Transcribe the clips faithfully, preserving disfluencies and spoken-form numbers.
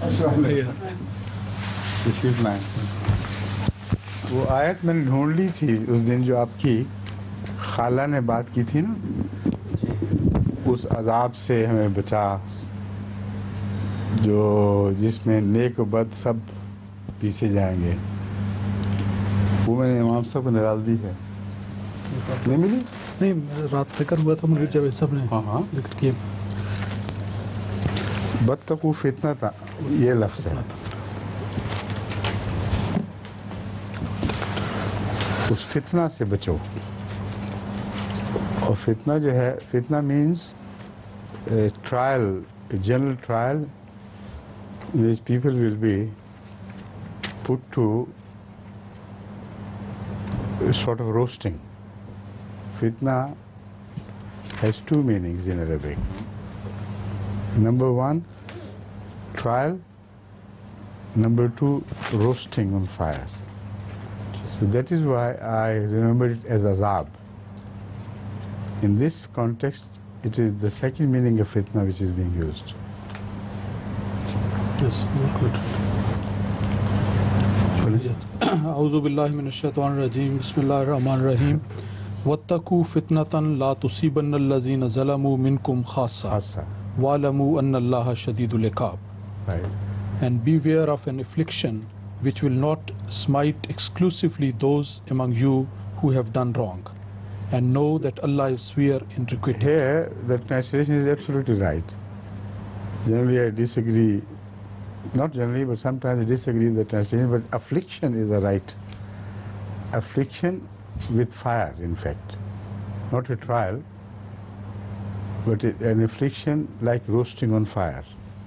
Plan. वो आयत मैंने ढूंढ ली थी उस दिन जो आपकी खाला ने बात की थी ना, उस अजाब से हमें बचा जो जिसमें नेक बद सब पीछे जाएंगे। वो मैंने इमाम साहब को निकाल दी है। नहीं मिली? नहीं, रात फिक्र हुआ था मुझे जब सब ने हाँ हाँ जिक्र किया। बत्तकू फितना था, ये लफ्ज़ है। उस फितना से बचो। और फितना जो है, फितना means trial, general trial which people will be put to a sort of roasting. Fitna has two meanings in Arabic. Number one, trial. Number two, roasting on fire. So that is why I remember it as azab. In this context, it is the second meaning of fitna which is being used. Yes, good. A'udhu billahi minash shaitanir rajim. Bismillahir rahmanir rahim. Wattaqu fitnatan la tusibanna allazina zalamu minkum khassa. Wa'lamu anna Allaha shadidul iqab. Right. And beware of an affliction which will not smite exclusively those among you who have done wrong. And know that Allah is severe in requital. Here, the translation is absolutely right. Generally, I disagree. Not generally, but sometimes I disagree with the translation, but affliction is the right. Affliction with fire, in fact. Not a trial, but it, an affliction like roasting on fire.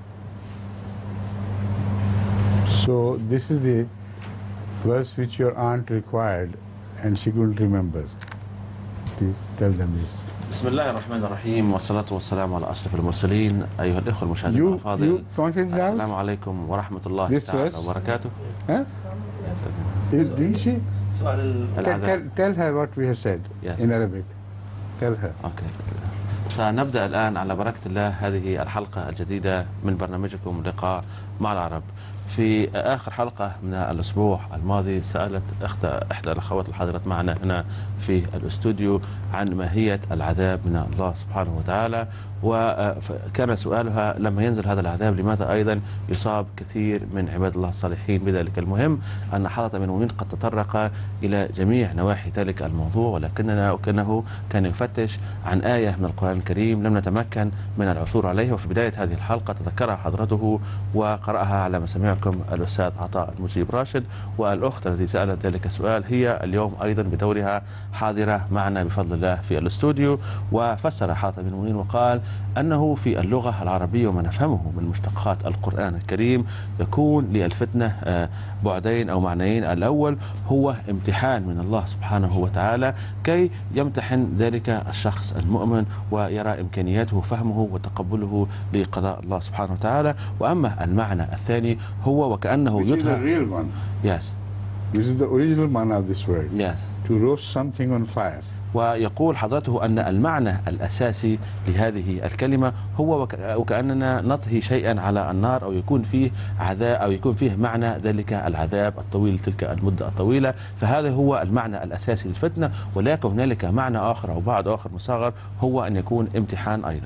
So this is the verse which your aunt required and she couldn't remember. Please tell them this. بسم الله الرحمن الرحيم والصلاة والسلام على أشرف المرسلين. أيها الإخوة المشاهدين الأفاضل، السلام عليكم ورحمة الله تعالى وبركاته. Huh? Yes, didn't she? Tell, tell, tell her what we have said yes. in Arabic. Tell her. Okay. سنبدأ الآن على بركة الله هذه الحلقة الجديدة من برنامجكم لقاء مع العرب. في آخر حلقة من الأسبوع الماضي سألت أخت إحدى الأخوات الحاضرات معنا هنا في الاستوديو عن ماهية العذاب من الله سبحانه وتعالى، وكان سؤالها لما ينزل هذا العذاب لماذا أيضا يصاب كثير من عباد الله الصالحين بذلك. المهم أن حضرة أمير المؤمنين قد تطرق إلى جميع نواحي ذلك الموضوع، ولكننا وكأنه كان يفتش عن آية من القرآن الكريم لم نتمكن من العثور عليها، وفي بداية هذه الحلقة تذكرها حضرته وقرأها على مسامعكم الأستاذ عطاء المجيب راشد، والأخت التي سألت ذلك السؤال هي اليوم أيضا بدورها حاضرة معنا بفضل الله في الاستوديو. وفسر حضرة أمير المؤمنين وقال أنه في اللغة العربية وما نفهمه من مشتقات القرآن الكريم يكون للفتنة بعدين أو معنيين. الأول هو امتحان من الله سبحانه وتعالى كي يمتحن ذلك الشخص المؤمن ويرى إمكانياته فهمه وتقبله لقضاء الله سبحانه وتعالى. وأما المعنى الثاني هو وكأنه يظهر the real one. Yes. This is the original meaning of this word. Yes. To roast something on fire. ويقول حضرته أن المعنى الأساسي لهذه الكلمة هو وكأننا نطهي شيئا على النار أو يكون فيه عذاب أو يكون فيه معنى ذلك العذاب الطويل تلك المدة الطويلة. فهذا هو المعنى الأساسي للفتنة، ولكن هنالك معنى آخر أو بعض آخر مصغر هو أن يكون امتحان أيضا.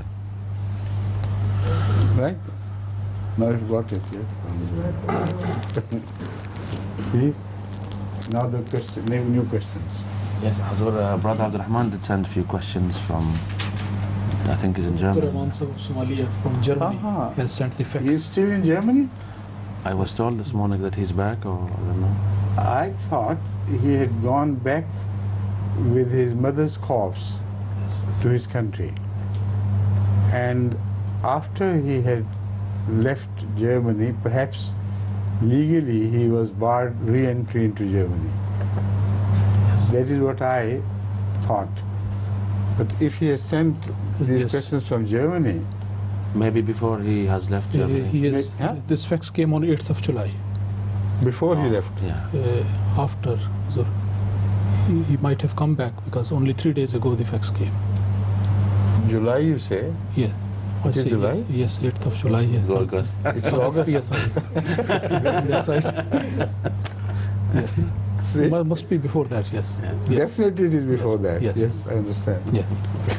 Right? Now you've got it, yes. Please. Now the question, new questions. Yes, Hazur, uh, Brother Abdul Rahman did send a few questions from, I think he's in Germany. Doctor of Somalia from Germany Aha. has sent the fax. He's still in Germany? I was told this morning that he's back, or I don't know. I thought he had gone back with his mother's corpse to his country. And after he had left Germany, perhaps legally he was barred re-entry into Germany. That is what I thought. But if he has sent these yes. questions from Germany... Maybe before he has left Germany. Uh, he is, huh? This fax came on eighth of July. Before oh, he left? Yeah. Uh, after. So he, he might have come back because only three days ago the fax came. July, you say? Yeah. I It is see, July? Yes, yes, eighth of July. Yes. August. It's August. Yes, sorry. That's right. Yes. See? Mu- Must be before that, yes. Yeah. Yeah. Definitely it is before that. Yes. Yes, I understand. Yeah.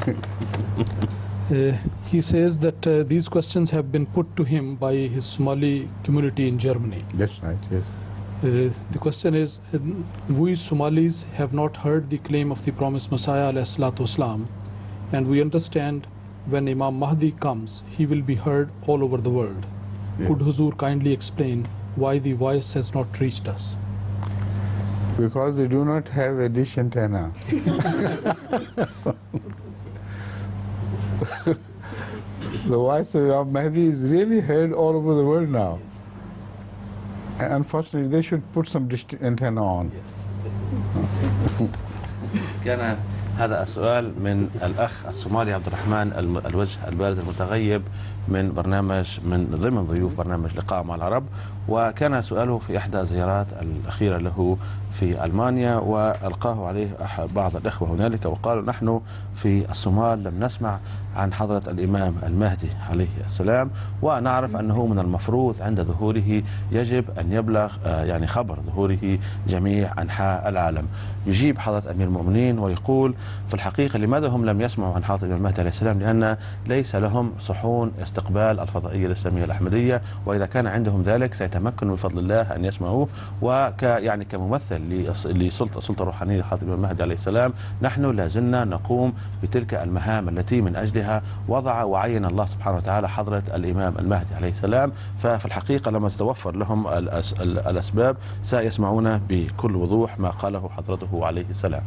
Uh, he says that uh, these questions have been put to him by his Somali community in Germany. That's right, yes. Uh, the question is, uh, we Somalis have not heard the claim of the promised Messiah alayhi salatu wasalam, and we understand when Imam Mahdi comes, he will be heard all over the world. Yes. Could Huzur kindly explain why the voice has not reached us? Because they do not have a dish antenna. The voice of Imam Mahdi is really heard all over the world now. And unfortunately, they should put some dish antenna on. كان هذا السؤال من الأخ الصومالي عبد الرحمن الم- الوجه البارز المتغيب من برنامج من ضمن ضيوف برنامج لقاء مع العرب، وكان سؤاله في إحدى الزيارات الأخيرة له في ألمانيا، وألقاه عليه أحد بعض الإخوة هنالك وقالوا نحن في الصومال لم نسمع عن حضرة الإمام المهدي عليه السلام، ونعرف أنه من المفروض عند ظهوره يجب أن يبلغ آه، يعني خبر ظهوره جميع أنحاء العالم. يجيب حضرة أمير المؤمنين ويقول في الحقيقة لماذا هم لم يسمعوا عن حضرة الإمام المهدي عليه السلام؟ لأن ليس لهم صحون استقبال الفضائية الإسلامية الأحمدية، وإذا كان عندهم ذلك سيتمكنوا بفضل الله أن يسمعوه. وك يعني كممثل لص- لسلطة السلطة الروحانية لحضرة الإمام المهدي عليه السلام، نحن لازلنا نقوم بتلك المهام التي من أجلها وضع وعين الله سبحانه وتعالى حضرة الإمام المهدي عليه السلام. ففي الحقيقة لما تتوفر لهم الأس- ال- الأسباب سيسمعون بكل وضوح ما قاله حضرته عليه السلام.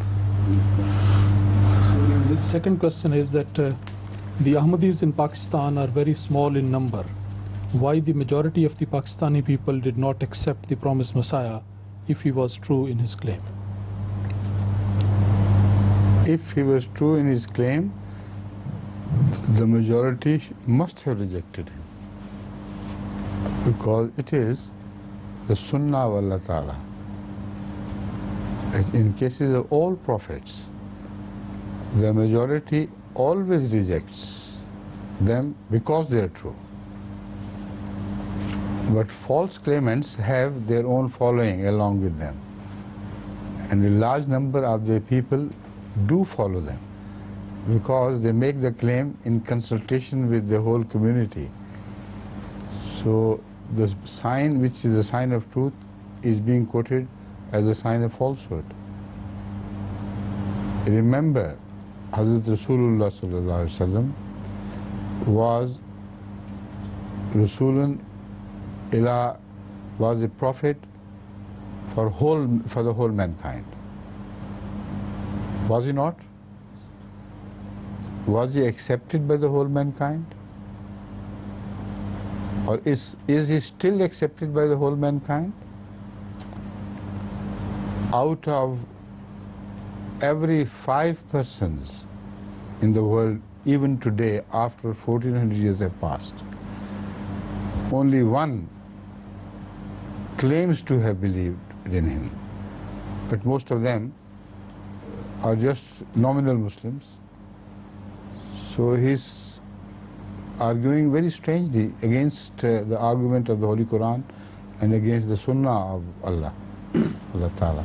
The second question is that uh, the Ahmadis in Pakistan are very small in number. Why the majority of the Pakistani people did not accept the promised Messiah if he was true in his claim? If he was true in his claim, the majority sh- must have rejected him. Because it is the Sunnah of Allah Ta'ala. And in cases of all prophets, the majority always rejects them because they are true. But false claimants have their own following along with them. And a large number of their people do follow them because they make the claim in consultation with the whole community. So the sign which is a sign of truth is being quoted as a sign of falsehood. Remember, Hazrat Rasulullah sallallahu alaihi wasallam was Rasulun ila, was a prophet for whole for the whole mankind. Was he not? Was he accepted by the whole mankind? Or is, is he still accepted by the whole mankind? Out of every five persons in the world, even today, after fourteen hundred years have passed, only one claims to have believed in him. But most of them are just nominal Muslims. So he's arguing very strangely against uh, the argument of the Holy Quran and against the Sunnah of Allah, Allah Ta'ala.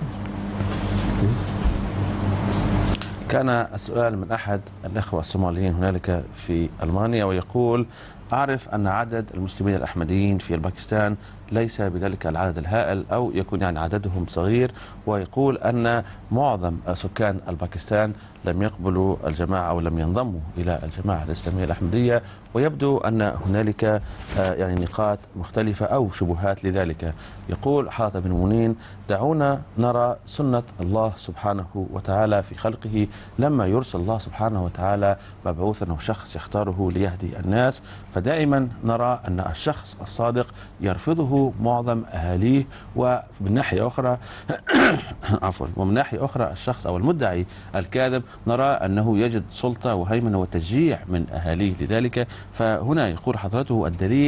كان السؤال من أحد الأخوة الصوماليين هنالك في ألمانيا ويقول أعرف أن عدد المسلمين الأحمديين في باكستان ليس بذلك العدد الهائل أو يكون يعني عددهم صغير، ويقول أن معظم سكان الباكستان لم يقبلوا الجماعة أو لم ينضموا إلى الجماعة الإسلامية الأحمدية، ويبدو أن هنالك يعني نقاط مختلفة أو شبهات لذلك. يقول حضرة ابن المؤمنين دعونا نرى سنة الله سبحانه وتعالى في خلقه لما يرسل الله سبحانه وتعالى مبعوثا أو شخص يختاره ليهدي الناس، فدائما نرى أن الشخص الصادق يرفضه معظم أهاليه، ومن ناحية أخرى عفوا ومن ناحية أخرى الشخص أو المدعي الكاذب نرى أنه يجد سلطة وهيمنة وتشجيع من أهاليه لذلك. فهنا يقول حضرته الدليل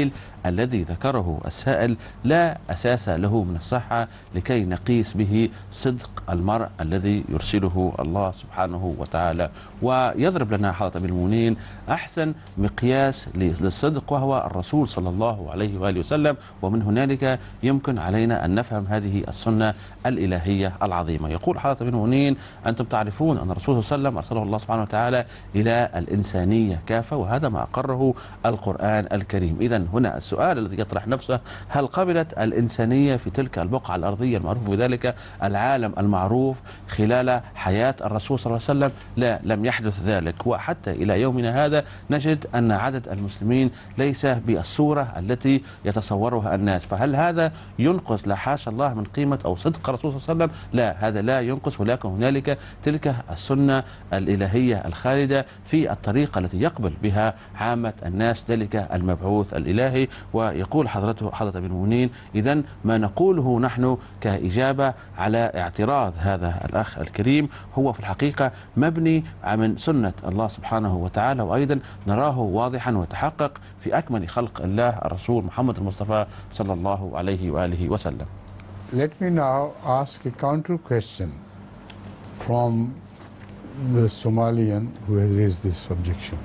الذي ذكره السائل لا أساس له من الصحة لكي نقيس به صدق المرء الذي يرسله الله سبحانه وتعالى. ويضرب لنا حضرة أمير المؤمنين أحسن مقياس للصدق وهو الرسول صلى الله عليه وآله وسلم، ومن هنالك يمكن علينا أن نفهم هذه السنة الإلهية العظيمة. يقول حضرة أمير المؤمنين: أنتم تعرفون أن الرسول صلى الله عليه وسلم أرسله الله سبحانه وتعالى إلى الإنسانية كافة، وهذا ما أقره القرآن الكريم. إذن هنا السؤال الذي يطرح نفسه: هل قبلت الإنسانية في تلك البقعة الأرضية المعروف بذلك العالم المعروف خلال حياة الرسول صلى الله عليه وسلم؟ لا، لم يحدث ذلك. وحتى إلى يومنا هذا نجد أن عدد المسلمين ليس بالصورة التي يتصورها الناس. فهل هذا ينقص لا حاشا الله من قيمة أو صدق الرسول صلى الله عليه وسلم؟ لا، هذا لا ينقص، ولكن هنالك تلك السنة الإلهية الخالدة في الطريقة التي يقبل بها عامة الناس ذلك المبعوث الإلهي. ويقول حضرته حضرة أمير المؤمنين: إذن ما نقوله نحن كإجابة على اعتراض هذا الأخ الكريم هو في الحقيقة مبني من سنة الله سبحانه وتعالى، وأيضا نراه واضحا وتحقق في أكمل خلق الله الرسول محمد المصطفى صلى الله عليه وآله وسلم. Let me now ask a counter question from the Somalian who has raised this objection.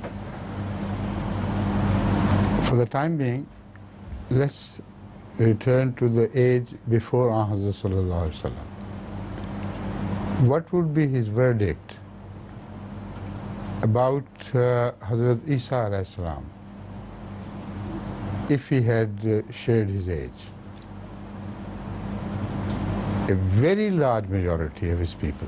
For the time being, let's return to the age before Hazrat Sallallahu Alaihi Wasallam. What would be his verdict about uh, Hazrat Isa Alayhi Salam if he had uh, shared his age? A very large majority of his people,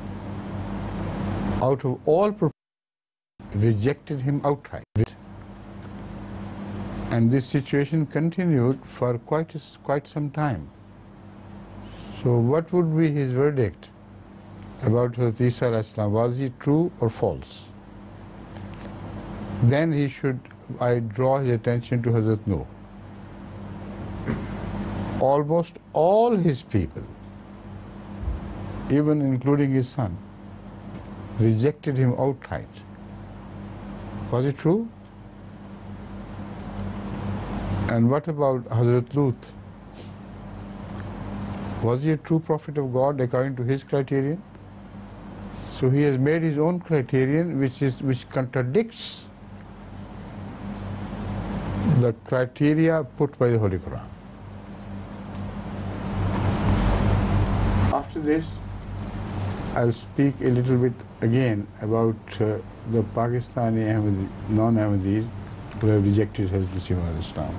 out of all proportion, rejected him outright. And this situation continued for quite, a, quite some time. So what would be his verdict about Hazrat Isa Alayhi Salam? Was he true or false? Then he should, I draw his attention to Hazrat Nuh. Almost all his people, even including his son, rejected him outright. Was it true? And what about Hazrat Lut? Was he a true prophet of God according to his criterion? So he has made his own criterion which is which contradicts the criteria put by the Holy Quran. After this, I'll speak a little bit again about uh, the Pakistani Ahmadi, non-Ahmadis who have rejected Hazrat Masih Maud Islam.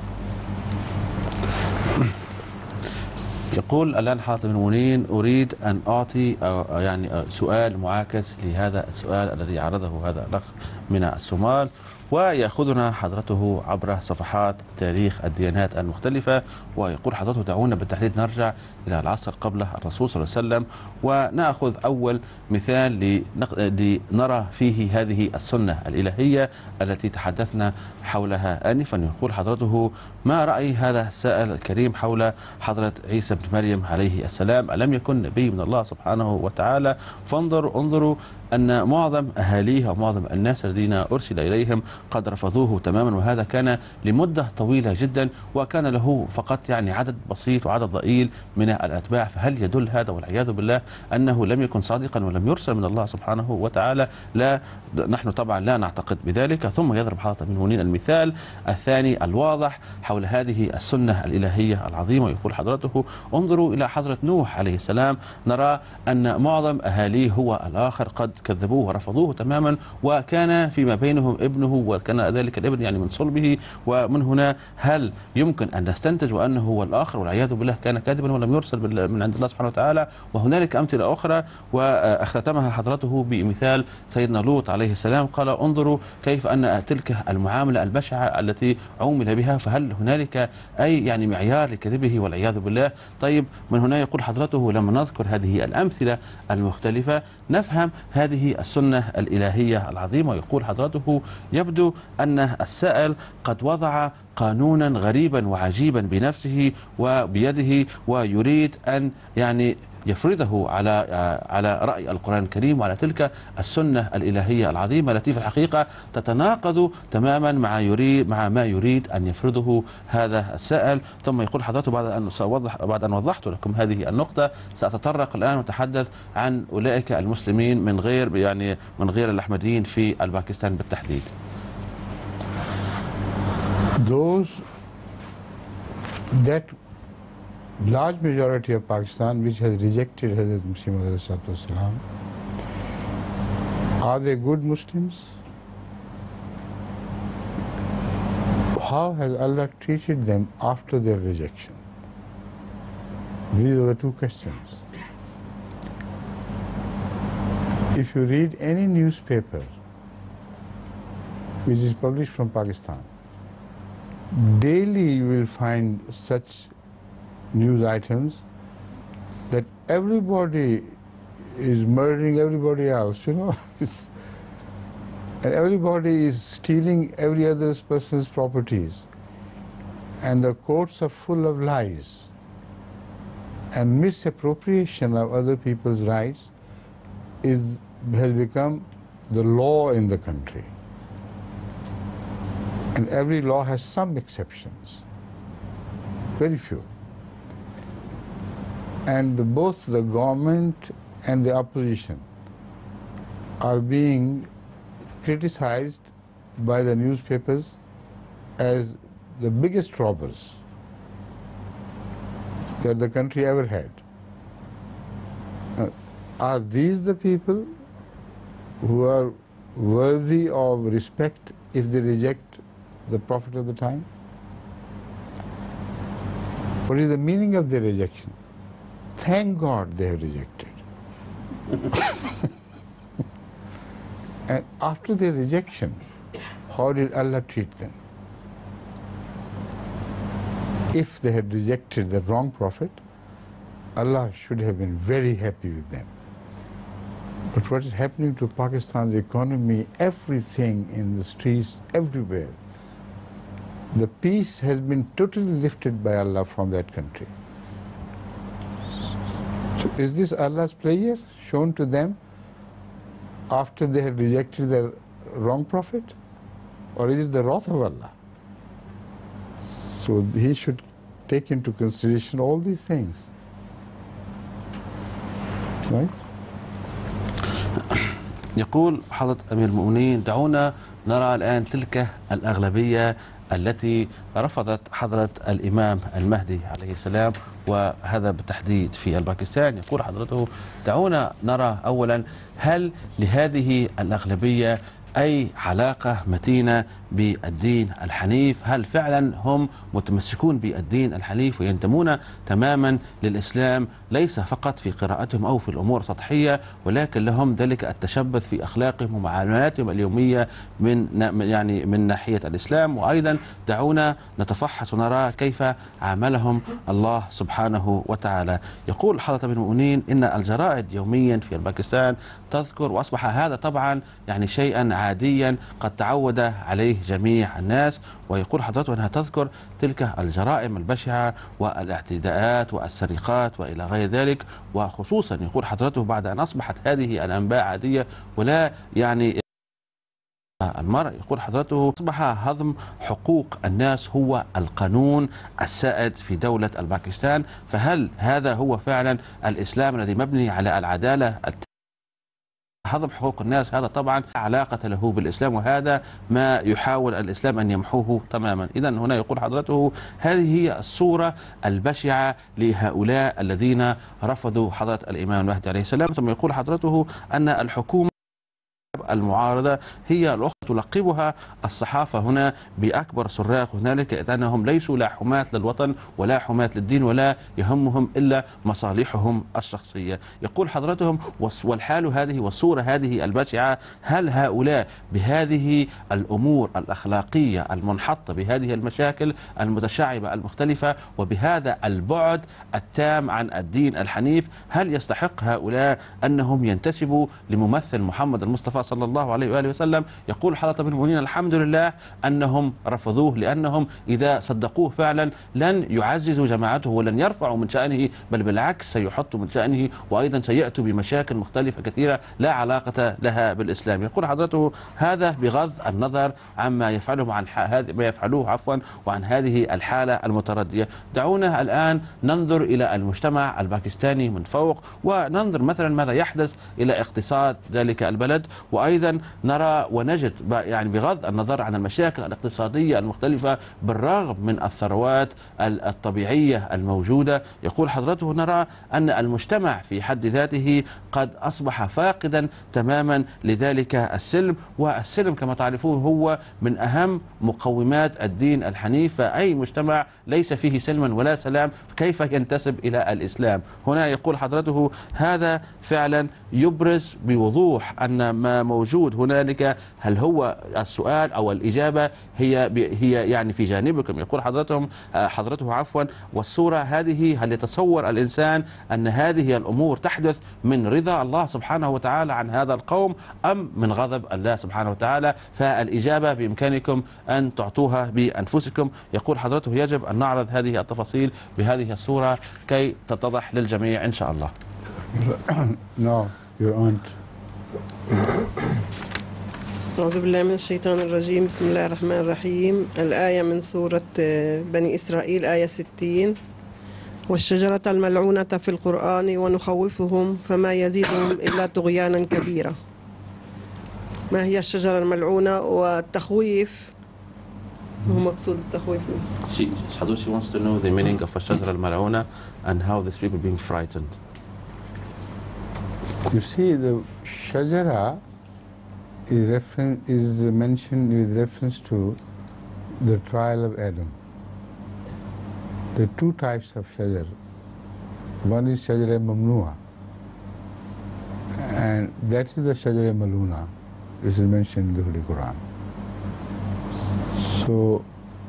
يقول الآن حضرة أمير المؤمنين: أريد أن أعطي يعني سؤال معاكس لهذا السؤال الذي عرضه هذا الأخ من الصومال، ويأخذنا حضرته عبر صفحات تاريخ الديانات المختلفة. ويقول حضرته: دعونا بالتحديد نرجع إلى العصر قبل الرسول صلى الله عليه وسلم ونأخذ أول مثال لنرى فيه هذه السنة الإلهية التي تحدثنا حولها آنفا. يقول حضرته: ما رأي هذا السائل الكريم حول حضرة عيسى بن مريم عليه السلام؟ ألم يكن نبي من الله سبحانه وتعالى؟ فانظروا انظروا أن معظم أهاليه ومعظم الناس الذين أرسل إليهم قد رفضوه تماما، وهذا كان لمدة طويلة جدا، وكان له فقط يعني عدد بسيط وعدد ضئيل من الأتباع. فهل يدل هذا والعياذ بالله أنه لم يكن صادقا ولم يرسل من الله سبحانه وتعالى؟ لا، نحن طبعا لا نعتقد بذلك. ثم يضرب حضرة أمير المؤمنين المثال الثاني الواضح حول هذه السنة الإلهية العظيمة. يقول حضرته: انظروا إلى حضرة نوح عليه السلام، نرى أن معظم أهاليه هو الآخر قد كذبوه ورفضوه تماما، وكان فيما بينهم ابنه، وكان ذلك الابن يعني من صلبه. ومن هنا هل يمكن أن نستنتج وأنه هو الآخر والعياذ بالله كان كاذبا ولم يرسل من عند الله سبحانه وتعالى؟ وهنالك أمثلة أخرى، واختتمها حضرته بمثال سيدنا لوط عليه السلام. قال: انظروا كيف أن تلك المعاملة البشعة التي عومل بها، فهل هنالك أي يعني معيار لكذبه والعياذ بالله؟ طيب، من هنا يقول حضرته: لما نذكر هذه الأمثلة المختلفة نفهم هذه السنة الإلهية العظيمة. ويقول حضرته: يبدو أن السائل قد وضع قانونا غريبا وعجيبا بنفسه وبيده، ويريد أن يعني يفرضه على على رأي القرآن الكريم وعلى تلك السنة الإلهية العظيمة التي في الحقيقة تتناقض تماما مع يريد مع ما يريد أن يفرضه هذا السائل. ثم يقول حضرته بعد أن سأوضح بعد أن وضحت لكم هذه النقطة سأتطرق الآن وأتحدث عن أولئك المسلمين من غير يعني من غير الأحمديين في الباكستان بالتحديد. Those that large majority of Pakistan which has rejected Hazrat Muhammad, are they good Muslims? How has Allah treated them after their rejection? These are the two questions. If you read any newspaper which is published from Pakistan, daily you will find such news items that everybody is murdering everybody else, you know, and everybody is stealing every other person's properties, and the courts are full of lies, and misappropriation of other people's rights is has become the law in the country. And every law has some exceptions, very few. And the, both the government and the opposition are being criticized by the newspapers as the biggest robbers that the country ever had. Uh, are these the people who are worthy of respect if they reject the Prophet of the time? What is the meaning of their rejection? Thank God they have rejected. And after their rejection, how did Allah treat them? If they had rejected the wrong Prophet, Allah should have been very happy with them. But what is happening to Pakistan's economy, everything in the streets, everywhere, the peace has been totally lifted by Allah from that country. So is this Allah's pleasure shown to them after they had rejected the wrong Prophet? Or is it the wrath of Allah? So he should take into consideration all these things. Right? يقول حضرة أمير المؤمنين دعونا نرى الآن تلك الأغلبية التي رفضت حضرة الإمام المهدي عليه السلام، وهذا بالتحديد في الباكستان. يقول حضرته دعونا نرى أولا هل لهذه الأغلبية أي علاقة متينة بالدين الحنيف؟ هل فعلا هم متمسكون بالدين الحنيف وينتمون تماما للإسلام ليس فقط في قراءتهم أو في الأمور السطحية، ولكن لهم ذلك التشبث في أخلاقهم ومعاملاتهم اليومية من يعني من ناحية الإسلام؟ وأيضا دعونا نتفحص ونرى كيف عاملهم الله سبحانه وتعالى. يقول حضرة أمير المؤمنين إن الجرائد يوميا في الباكستان تذكر، وأصبح هذا طبعا يعني شيئا عاديا قد تعود عليه جميع الناس، ويقول حضرته أنها تذكر تلك الجرائم البشعة والاعتداءات والسرقات وإلى غير ذلك، وخصوصا يقول حضرته بعد أن أصبحت هذه الأنباء عادية ولا يعني المرء، يقول حضرته أصبح هضم حقوق الناس هو القانون السائد في دولة الباكستان. فهل هذا هو فعلا الإسلام الذي مبني على العدالة؟ هضم حقوق الناس هذا طبعا علاقة له بالإسلام، وهذا ما يحاول الإسلام أن يمحوه تماما. إذا هنا يقول حضرته هذه هي الصورة البشعة لهؤلاء الذين رفضوا حضرة الإمام المهدي عليه السلام. ثم يقول حضرته أن الحكومة المعارضة هي الأخرى تلقبها الصحافة هنا بأكبر صراخ هنالك، إذ أنهم ليسوا لا حماة للوطن ولا حماة للدين ولا يهمهم إلا مصالحهم الشخصية. يقول حضرتهم والحال هذه والصورة هذه البشعة، هل هؤلاء بهذه الأمور الأخلاقية المنحطة بهذه المشاكل المتشعبة المختلفة وبهذا البعد التام عن الدين الحنيف، هل يستحق هؤلاء أنهم ينتسبوا لممثل محمد المصطفى صلى صلى الله عليه وآله وسلم. يقول حضرة أمير المؤمنين الحمد لله أنهم رفضوه، لأنهم إذا صدقوه فعلا لن يعززوا جماعته ولن يرفعوا من شأنه، بل بالعكس سيحطوا من شأنه، وأيضا سيأتوا بمشاكل مختلفة كثيرة لا علاقة لها بالإسلام. يقول حضرته هذا بغض النظر عما يفعله عن هذا ما يفعلوه عفوا وعن هذه الحالة المتردية. دعونا الآن ننظر إلى المجتمع الباكستاني من فوق، وننظر مثلا ماذا يحدث إلى اقتصاد ذلك البلد، وأيضا نرى ونجد يعني بغض النظر عن المشاكل الاقتصادية المختلفة بالرغم من الثروات الطبيعية الموجودة، يقول حضرته نرى أن المجتمع في حد ذاته قد أصبح فاقدا تماما لذلك السلم، والسلم كما تعرفون هو من أهم مقومات الدين الحنيف، فأي مجتمع ليس فيه سلم ولا سلام كيف ينتسب إلى الإسلام؟ هنا يقول حضرته هذا فعلا يبرز بوضوح أن ما موجود هنالك، هل هو السؤال أو الإجابة هي هي يعني في جانبكم. يقول حضرتهم حضرته عفوا والصورة هذه، هل يتصور الإنسان أن هذه الأمور تحدث من رضا الله سبحانه وتعالى عن هذا القوم أم من غضب الله سبحانه وتعالى؟ فالإجابة بإمكانكم أن تعطوها بأنفسكم. يقول حضرته يجب أن نعرض هذه التفاصيل بهذه الصورة كي تتضح للجميع إن شاء الله. No, your aunt. أعوذ بالله من الشيطان الرجيم. بسم الله الرحمن الرحيم. الآية من سورة بني إسرائيل آية ستين: والشجرة الملعونة في القرآن ونخوفهم فما يزيدهم إلا طغيانا كبيرا. ما هي الشجرة الملعونة والتخويف؟ هو مقصود التخويف. She, she wants to know the meaning of الشجرة الملعونة and how these people being frightened. You see, the shajara is, refer is mentioned with reference to the trial of Adam. There are two types of shajar. One is shajara mamnu'a, and that is the shajara maluna, which is mentioned in the Holy Quran. So,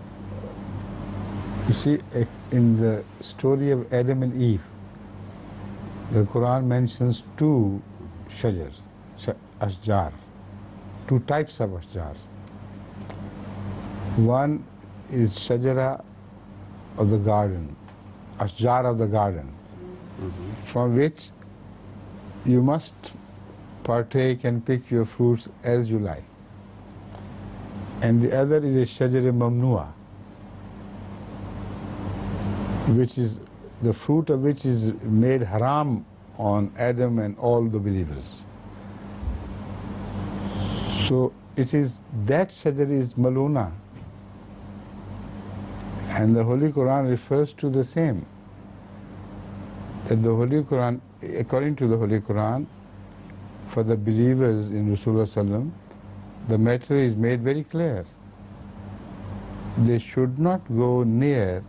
you see, in the story of Adam and Eve, the Quran mentions two shajar, ashjar, two types of ashjar. One is shajara of the garden, ashjar of the garden, mm-hmm. from which you must partake and pick your fruits as you like. And the other is a shajara mamnu'a, which is the fruit of which is made haram on Adam and all the believers. So it is that shajar is maluna, and the Holy Quran refers to the same. That the Holy Quran, according to the Holy Quran, for the believers in Rasulullah sallam, the matter is made very clear. They should not go near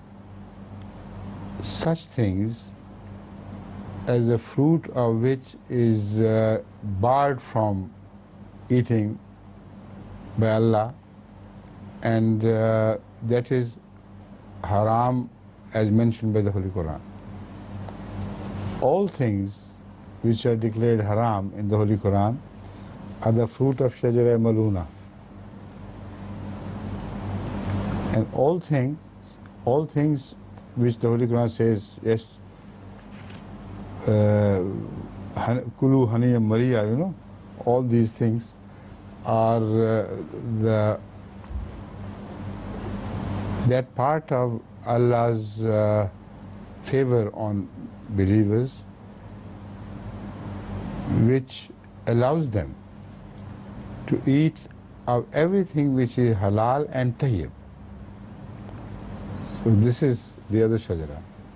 such things as a fruit of which is uh, barred from eating by Allah, and uh, that is haram as mentioned by the Holy Quran. All things which are declared haram in the Holy Quran are the fruit of shajara maluna. And all things, all things which the Holy Quran says, yes, kulu haniyam mariya, you know, all these things are uh, the that part of Allah's uh, favor on believers, which allows them to eat of everything which is halal and tayyib. So this is the other shajara.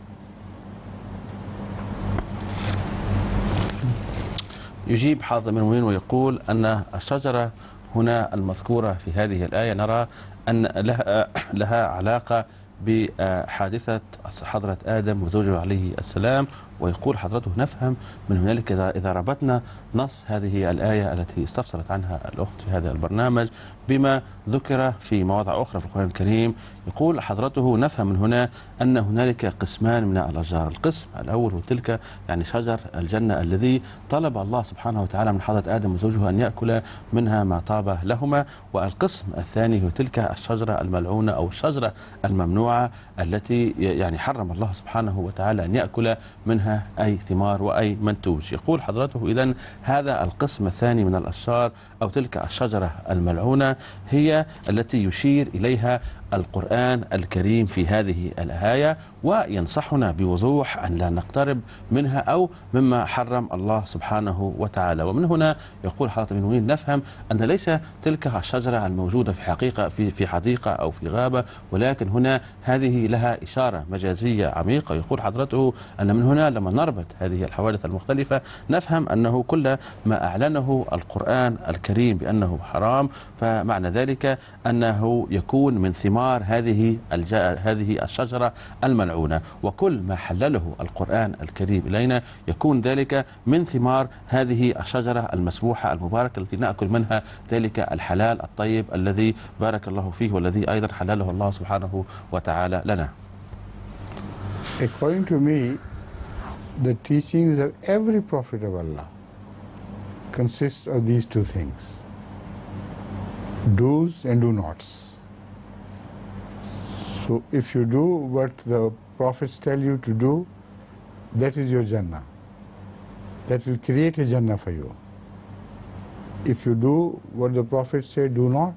يجيب حاضر من المؤمنين ويقول أن الشجرة هنا المذكورة في هذه الآية نرى أن لها, لها علاقة بحادثة حضرة آدم وزوجه عليه السلام، ويقول حضرته نفهم من هنالك إذا إذا ربطنا نص هذه الآية التي استفسرت عنها الأخت في هذا البرنامج بما ذكر في مواضع أخرى في القرآن الكريم، يقول حضرته نفهم من هنا أن هنالك قسمان من الأشجار. القسم الأول هو تلك يعني شجر الجنة الذي طلب الله سبحانه وتعالى من حضرة آدم وزوجه أن يأكل منها ما طاب لهما، والقسم الثاني هو تلك الشجرة الملعونة أو الشجرة الممنوعة التي يعني حرم الله سبحانه وتعالى أن يأكل منها أي ثمار وأي منتوج. يقول حضرته إذن هذا القسم الثاني من الأشجار أو تلك الشجرة الملعونة هي التي يشير إليها القرآن الكريم في هذه الآية، وينصحنا بوضوح أن لا نقترب منها أو مما حرم الله سبحانه وتعالى. ومن هنا يقول حضرة المؤمنين نفهم أن ليس تلك الشجرة الموجودة في حقيقة في في حديقة أو في غابة، ولكن هنا هذه لها إشارة مجازية عميقة. يقول حضرته أن من هنا لما نربط هذه الحوادث المختلفة نفهم أنه كل ما أعلنه القرآن الكريم بأنه حرام فمعنى ذلك أنه يكون من ثمار هذه هذه الشجرة الملعونة، وكل ما حلله القرآن الكريم إلينا يكون ذلك من ثمار هذه الشجرة المسموحة المباركة التي نأكل منها ذلك الحلال الطيب الذي بارك الله فيه والذي أيضا حلله الله سبحانه وتعالى لنا. According to me, the teachings of every prophet of Allah consists of these two things, do's and do nots. So if you do what the prophets tell you to do, that is your Jannah. That will create a Jannah for you. If you do what the prophets say do not,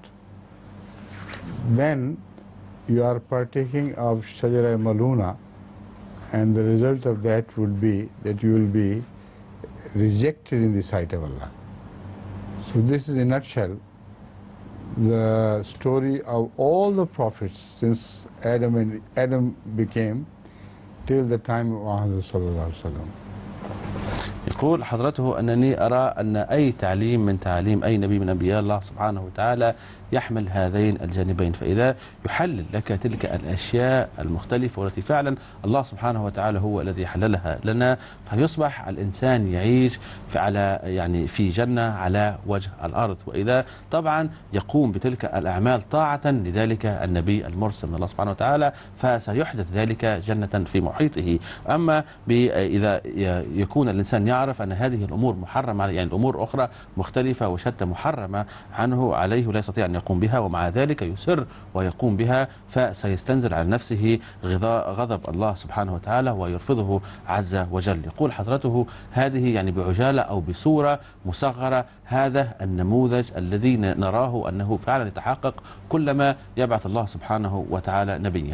then you are partaking of Shajara Maluna, and the result of that would be that you will be rejected in the sight of Allah. So this is in a nutshell the story of all the prophets since Adam and Adam became till the time of Muhammad sallallahu alaihi wasallam. يقول حضرته أنني أرى أن أي تعليم من تعليم أي نبي من أنبياء الله سبحانه وتعالى يحمل هذين الجانبين، فإذا يحلل لك تلك الأشياء المختلفة والتي فعلا الله سبحانه وتعالى هو الذي حللها لنا، فيصبح الإنسان يعيش في على يعني في جنة على وجه الأرض، وإذا طبعا يقوم بتلك الأعمال طاعة لذلك النبي المرسل من الله سبحانه وتعالى فسيحدث ذلك جنة في محيطه. أما إذا يكون الإنسان يعرف أن هذه الأمور محرمة يعني الأمور أخرى مختلفة وشتى محرمة عنه عليه ولا يستطيع أن يقوم بها ومع ذلك يسر ويقوم بها فسيستنزل على نفسه غضب الله سبحانه وتعالى ويرفضه عز وجل. يقول حضرته هذه يعني بعجالة أو بصورة مصغرة هذا النموذج الذي نراه أنه فعلا يتحقق كلما يبعث الله سبحانه وتعالى نبيا.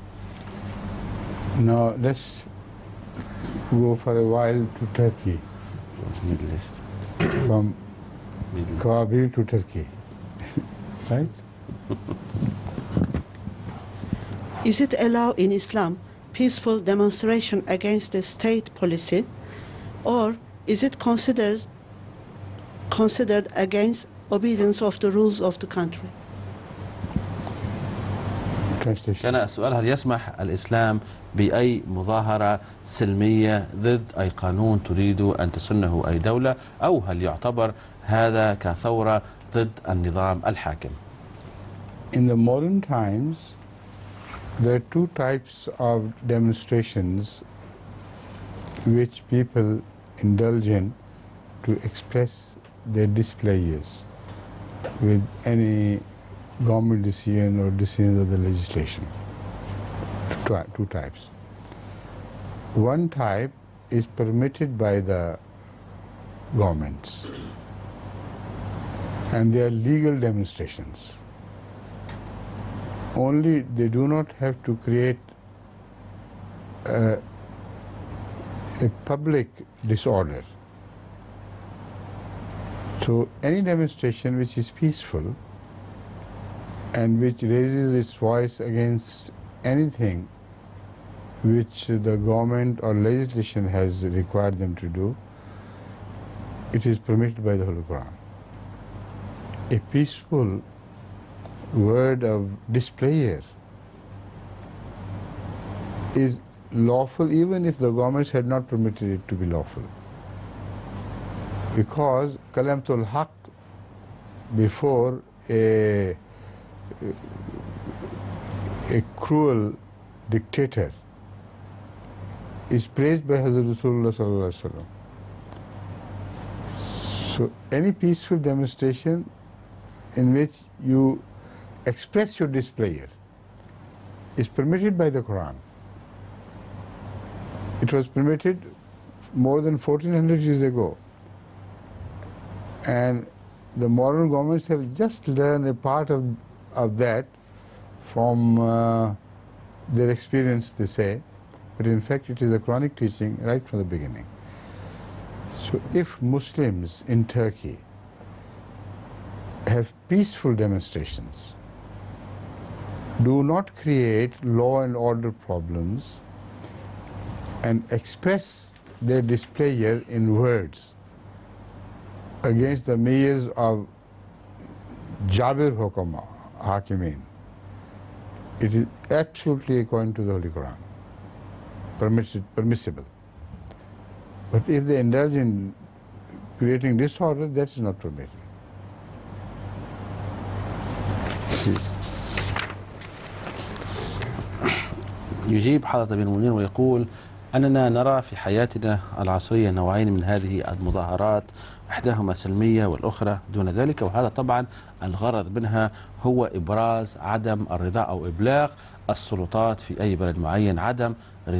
Now let's go for a while to Turkey. Middle East. From Kabul to Turkey. Right? Is it allowed in Islam peaceful demonstration against the state policy, or is it considered considered against obedience of the rules of the country? كان السؤال هل يسمح الإسلام بأي مظاهرة سلمية ضد أي قانون تريد أن تسنه أي دولة، أو هل يعتبر هذا كثورة ضد النظام الحاكم؟ In the modern times, there are two types of demonstrations which people indulge in to express their displeasure with any government decision or decisions of the legislation. Two, two types. One type is permitted by the governments, and they are legal demonstrations. Only they do not have to create a, a public disorder. So any demonstration which is peaceful and which raises its voice against anything which the government or legislation has required them to do, it is permitted by the Holy Quran. A peaceful word of displeasure is lawful even if the governments had not permitted it to be lawful. Because Kalamatul Haq before a, a cruel dictator is praised by Hazrat Rasulullah Sallallahu Alaihi Wasallam. So any peaceful demonstration in which you express your displeasure is permitted by the Quran. It was permitted more than fourteen hundred years ago. And the modern governments have just learned a part of, of that from uh, their experience, they say. But in fact, it is a Quranic teaching right from the beginning. So if Muslims in Turkey have peaceful demonstrations, do not create law and order problems, and express their displeasure in words against the mayors of Jabir Hukam Hakimin, it is absolutely according to the Holy Quran, permissible. But if they indulge in creating disorder, that is not permitted. يجيب حضرة أمير المؤمنين ويقول أننا نرى في حياتنا العصرية نوعين من هذه المظاهرات، إحداهما سلمية والأخرى دون ذلك، وهذا طبعا الغرض منها هو إبراز عدم الرضا أو إبلاغ السلطات في أي بلد معين، عدم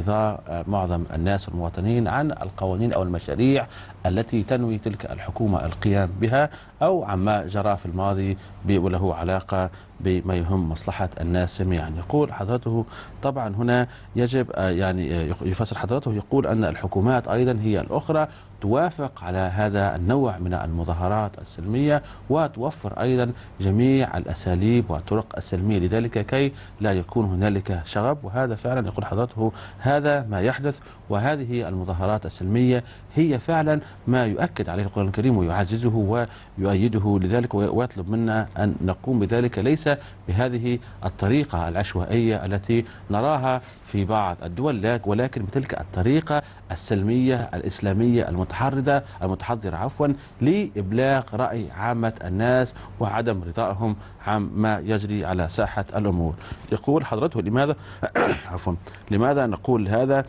رضا معظم الناس المواطنين عن القوانين أو المشاريع التي تنوي تلك الحكومة القيام بها، أو عما جرى في الماضي وله علاقة بما يهم مصلحة الناس جميعا. يقول حضرته طبعا هنا يجب يعني يفسر حضرته، يقول أن الحكومات أيضا هي الأخرى توافق على هذا النوع من المظاهرات السلمية، وتوفر أيضا جميع الأساليب والطرق السلمية لذلك كي لا يكون هنالك شغب. وهذا فعلا يقول حضرته هذا ما يحدث، وهذه المظاهرات السلمية هي فعلا ما يؤكد عليه القرآن الكريم ويعززه ويؤيده، لذلك ويطلب منا أن نقوم بذلك ليس بهذه الطريقة العشوائية التي نراها في بعض الدول، ولكن بتلك الطريقة السلمية الإسلامية المتحررة المتحضرة عفوا لإبلاغ رأي عامة الناس وعدم رضائهم عما يجري على ساحة الأمور. يقول حضرته لماذا عفوا لماذا نقول هذا؟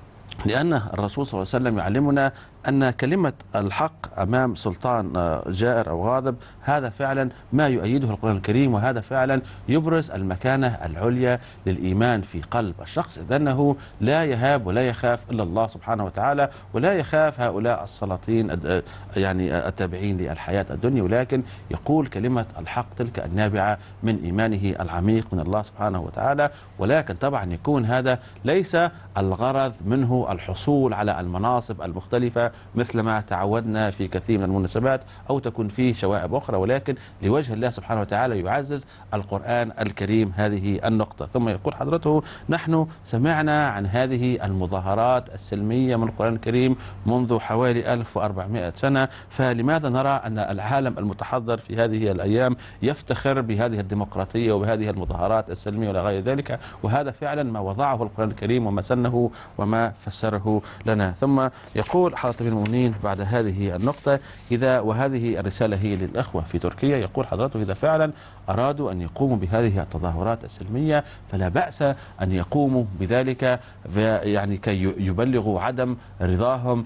لأن الرسول صلى الله عليه وسلم يعلمنا أن كلمة الحق أمام سلطان جائر أو غاضب هذا فعلا ما يؤيده القرآن الكريم، وهذا فعلا يبرز المكانة العليا للإيمان في قلب الشخص، إذ أنه لا يهاب ولا يخاف إلا الله سبحانه وتعالى، ولا يخاف هؤلاء السلاطين يعني التابعين للحياة الدنيا، ولكن يقول كلمة الحق تلك النابعة من إيمانه العميق من الله سبحانه وتعالى. ولكن طبعا يكون هذا ليس الغرض منه الحصول على المناصب المختلفة مثل ما تعودنا في كثير من المناسبات أو تكون فيه شوائب أخرى، ولكن لوجه الله سبحانه وتعالى يعزز القرآن الكريم هذه النقطة. ثم يقول حضرته نحن سمعنا عن هذه المظاهرات السلمية من القرآن الكريم منذ حوالي ألف وأربعمائة سنة، فلماذا نرى أن العالم المتحضر في هذه الأيام يفتخر بهذه الديمقراطية وبهذه المظاهرات السلمية ولا غير ذلك؟ وهذا فعلا ما وضعه القرآن الكريم وما سنه وما فسره لنا. ثم يقول حضرة أمير المؤمنين بعد هذه النقطة إذا وهذه الرسالة هي للأخوة في تركيا، يقول حضرته إذا فعلا أرادوا أن يقوموا بهذه التظاهرات السلمية فلا بأس أن يقوموا بذلك، يعني كي يبلغوا عدم رضاهم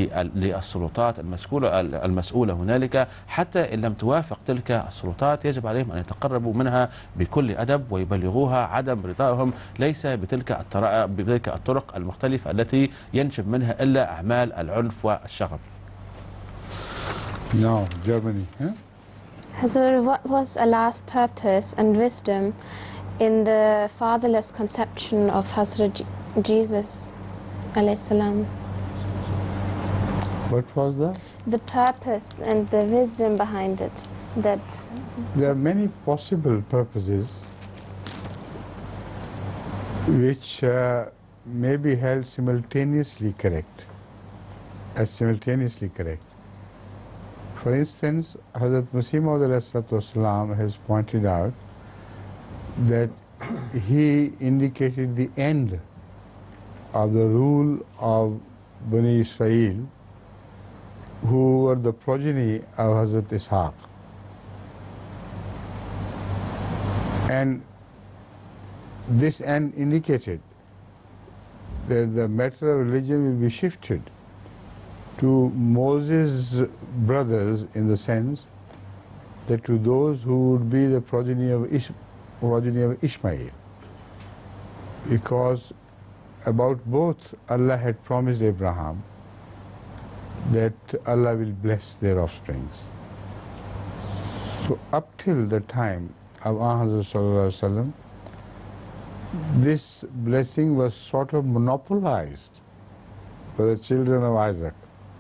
للسلطات المسؤولة المسؤولة هنالك، حتى إن لم توافق تلك السلطات يجب عليهم أن يتقربوا منها بكل أدب ويبلغوها عدم رضاهم ليس بتلك بتلك الطرق المختلفة التي ينشب منها إلا أعمال العنف والشغب. Now, Germany. Huh? So what was Allah's purpose and wisdom in the fatherless conception of Hazrat Jesus alayhi salam? What was that? The purpose and the wisdom behind it. That there are many possible purposes which uh, may be held simultaneously correct, as simultaneously correct. For instance, Hazrat Masih Maud has pointed out that he indicated the end of the rule of Bani Israel, who were the progeny of Hazrat Ishaq. And this end indicated that the matter of religion will be shifted to Moses' brothers, in the sense that to those who would be the progeny of, Ish progeny of Ishmael. Because about both, Allah had promised Abraham that Allah will bless their offsprings. So up till the time of Hazrat Sallallahu Alaihi Wasallam, this blessing was sort of monopolized by the children of Isaac.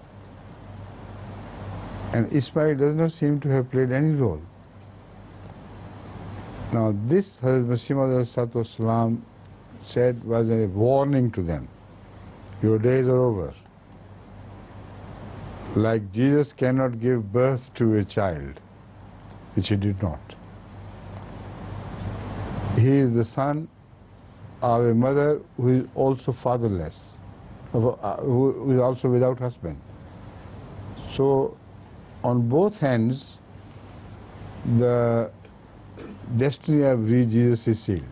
And Ismail does not seem to have played any role. Now this, Hazrat Masih Maud said, was a warning to them. Your days are over. Like Jesus cannot give birth to a child, which he did not. He is the son of a mother who is also fatherless, who is also without husband. So on both hands, the destiny of Jesus is sealed.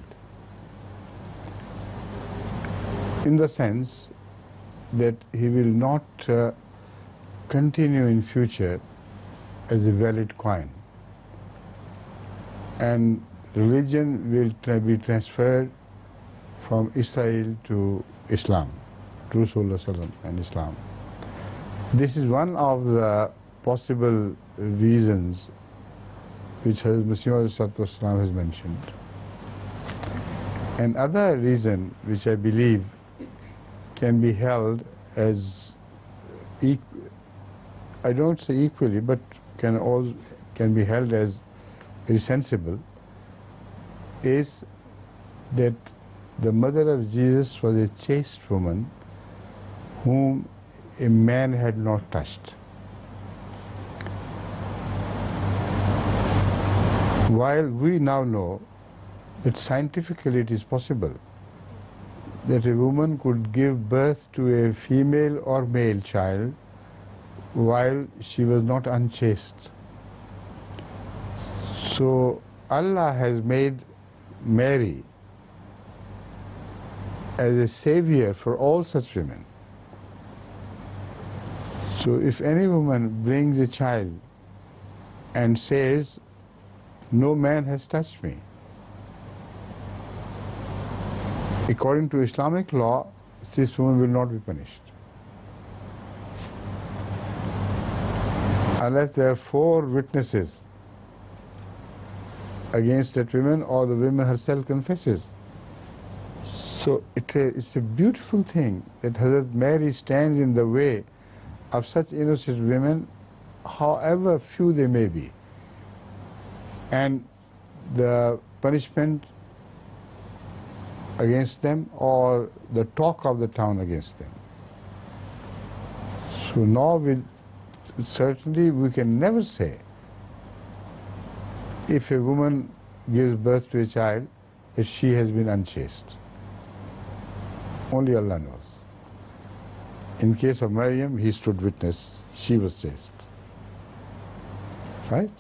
In the sense that he will not uh, continue in future as a valid coin. And religion will tra be transferred from Israel to Islam, to Rasulullah and Islam. This is one of the possible reasons which Hazrat Masih Maud has mentioned. Another reason which I believe can be held as, I don't say equally, but can also can be held as very sensible, is that the mother of Jesus was a chaste woman whom a man had not touched. While we now know that scientifically it is possible that a woman could give birth to a female or male child while she was not unchaste. So Allah has made Mary as a savior for all such women. So if any woman brings a child and says, no man has touched me, according to Islamic law, this woman will not be punished. Unless there are four witnesses against that woman, or the woman herself confesses. So it, uh, it's a beautiful thing that Hazrat Mary stands in the way of such innocent women, however few they may be. And the punishment against them, or the talk of the town against them. So now we, certainly we can never say, if a woman gives birth to a child, that she has been unchaste. Only Allah knows. In case of Maryam, he stood witness, she was chaste. Right?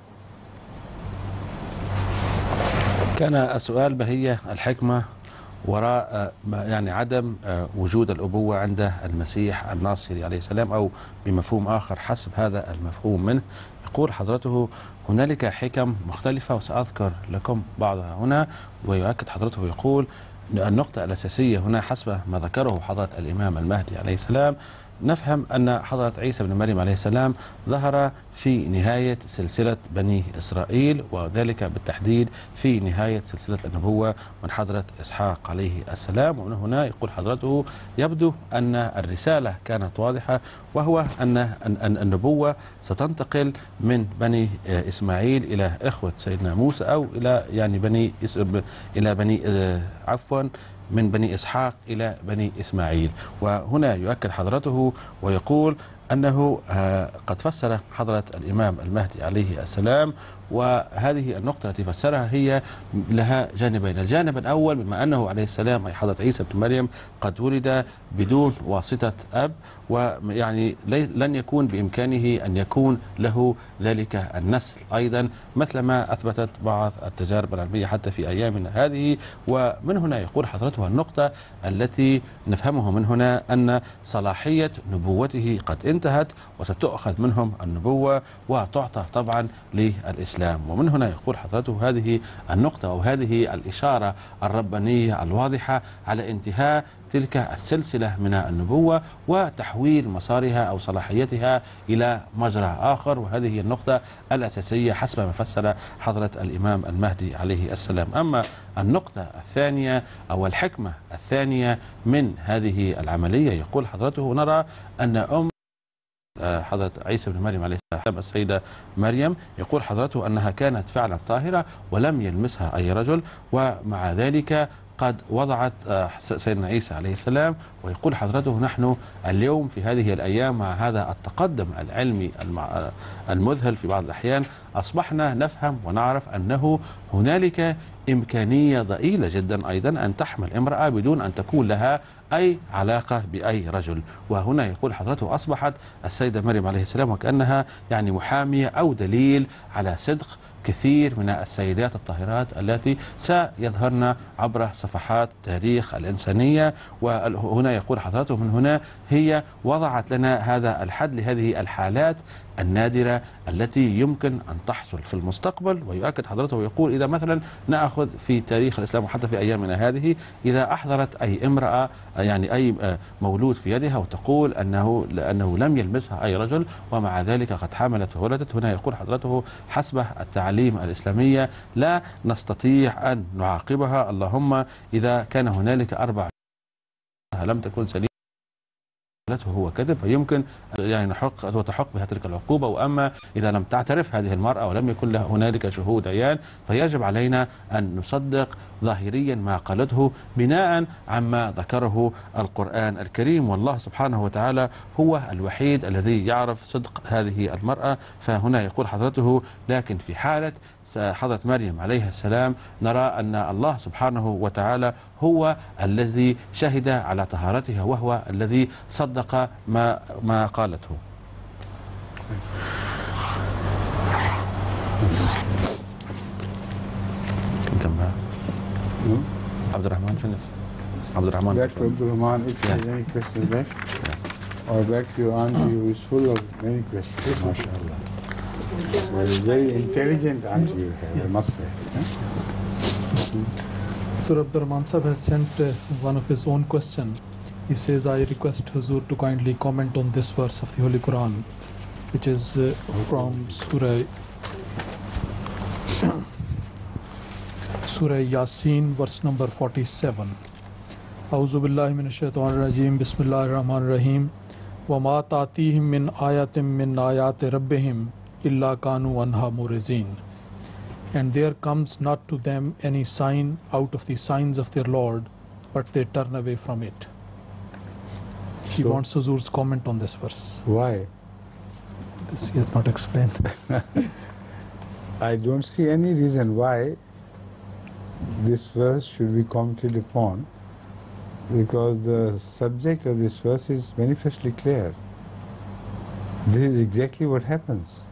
كان السؤال ما هي الحكمة وراء يعني عدم وجود الأبوة عند المسيح الناصري عليه السلام، أو بمفهوم آخر حسب هذا المفهوم منه. يقول حضرته هنالك حكم مختلفة وسأذكر لكم بعضها هنا. ويؤكد حضرته يقول النقطة الأساسية هنا حسب ما ذكره حضرة الإمام المهدي عليه السلام، نفهم أن حضرة عيسى بن مريم عليه السلام ظهر في نهاية سلسلة بني إسرائيل، وذلك بالتحديد في نهاية سلسلة النبوة من حضرة إسحاق عليه السلام. ومن هنا يقول حضرته يبدو أن الرسالة كانت واضحة، وهو أن النبوة ستنتقل من بني إسماعيل إلى إخوة سيدنا موسى، أو إلى يعني بني إلى بني عفوا من بني إسحاق إلى بني إسماعيل. وهنا يؤكد حضرته ويقول أنه قد فسر حضرة الإمام المهدي عليه السلام وهذه النقطة التي فسرها هي لها جانبين. الجانب الأول بما أنه عليه السلام أي حضرة عيسى بن مريم قد ولد بدون واسطة أب، ويعني لن يكون بإمكانه أن يكون له ذلك النسل أيضا مثلما أثبتت بعض التجارب العلمية حتى في أيامنا هذه. ومن هنا يقول حضرته النقطة التي نفهمه من هنا أن صلاحية نبوته قد انتهت وستؤخذ منهم النبوة وتعطى طبعا للإسلام. ومن هنا يقول حضرته هذه النقطة أو هذه الإشارة الربانية الواضحة على انتهاء تلك السلسلة من النبوة وتحويل مسارها أو صلاحيتها إلى مجرى آخر، وهذه هي النقطة الأساسية حسب ما فسر حضرة الإمام المهدي عليه السلام. أما النقطة الثانية أو الحكمة الثانية من هذه العملية يقول حضرته نرى أن أم حضرة عيسى بن مريم عليه السلام السيدة مريم يقول حضرته أنها كانت فعلا طاهرة ولم يلمسها أي رجل، ومع ذلك قد وضعت سيدنا عيسى عليه السلام. ويقول حضرته نحن اليوم في هذه الأيام مع هذا التقدم العلمي المذهل في بعض الأحيان أصبحنا نفهم ونعرف أنه هنالك إمكانية ضئيلة جدا أيضا أن تحمل امرأة بدون أن تكون لها أي علاقة بأي رجل. وهنا يقول حضرته أصبحت السيدة مريم عليه السلام وكأنها يعني محامية أو دليل على صدق كثير من السيدات الطاهرات التي سيظهرن عبر صفحات تاريخ الإنسانية. وهنا يقول حضرته من هنا هي وضعت لنا هذا الحد لهذه الحالات النادرة التي يمكن أن تحصل في المستقبل. ويؤكد حضرته ويقول إذا مثلا نأخذ في تاريخ الإسلام وحتى في أيامنا هذه إذا أحضرت أي امرأة يعني أي مولود في يدها وتقول أنه لأنه لم يلمسها أي رجل ومع ذلك قد حملت وولدت، هنا يقول حضرته حسب التعليم الإسلامية لا نستطيع أن نعاقبها اللهم إذا كان هنالك أربع لم تكن سليمة هو كذب فيمكن يعني نحق وتحق بها تلك العقوبة. وأما إذا لم تعترف هذه المرأة ولم يكن لها هنالك شهود عيان فيجب علينا أن نصدق ظاهريا ما قالته بناء عما ذكره القرآن الكريم. والله سبحانه وتعالى هو الوحيد الذي يعرف صدق هذه المرأة. فهنا يقول حضرته لكن في حالة حضرة مريم عليه السلام نرى أن الله سبحانه وتعالى هو الذي شهد على طهارتها وهو الذي صدق ما ما قالته. عبد الرحمن finish. عبد الرحمن. Back to Abdul Rahman, if there are any questions left, or back to your auntie who is full of many questions. MashaAllah. Very, very intelligent auntie you have, I must say. So Abdul Rahman Sahib has sent uh, one of his own question. He says, I request Huzur to kindly comment on this verse of the Holy Quran, which is uh, from Surah Surah Yasin, verse number forty-seven. A'udhu billahi minash shaitanir rajim. Bismillahir rahmanir rahim. Wa ma ta'tihim min ayatin min ayati rabbihim illa kanu anha murizin. And there comes not to them any sign out of the signs of their Lord, but they turn away from it. He So- wants Huzur's comment on this verse. Why? This he has not explained. I don't see any reason why this verse should be commented upon, because the subject of this verse is manifestly clear. This is exactly what happens.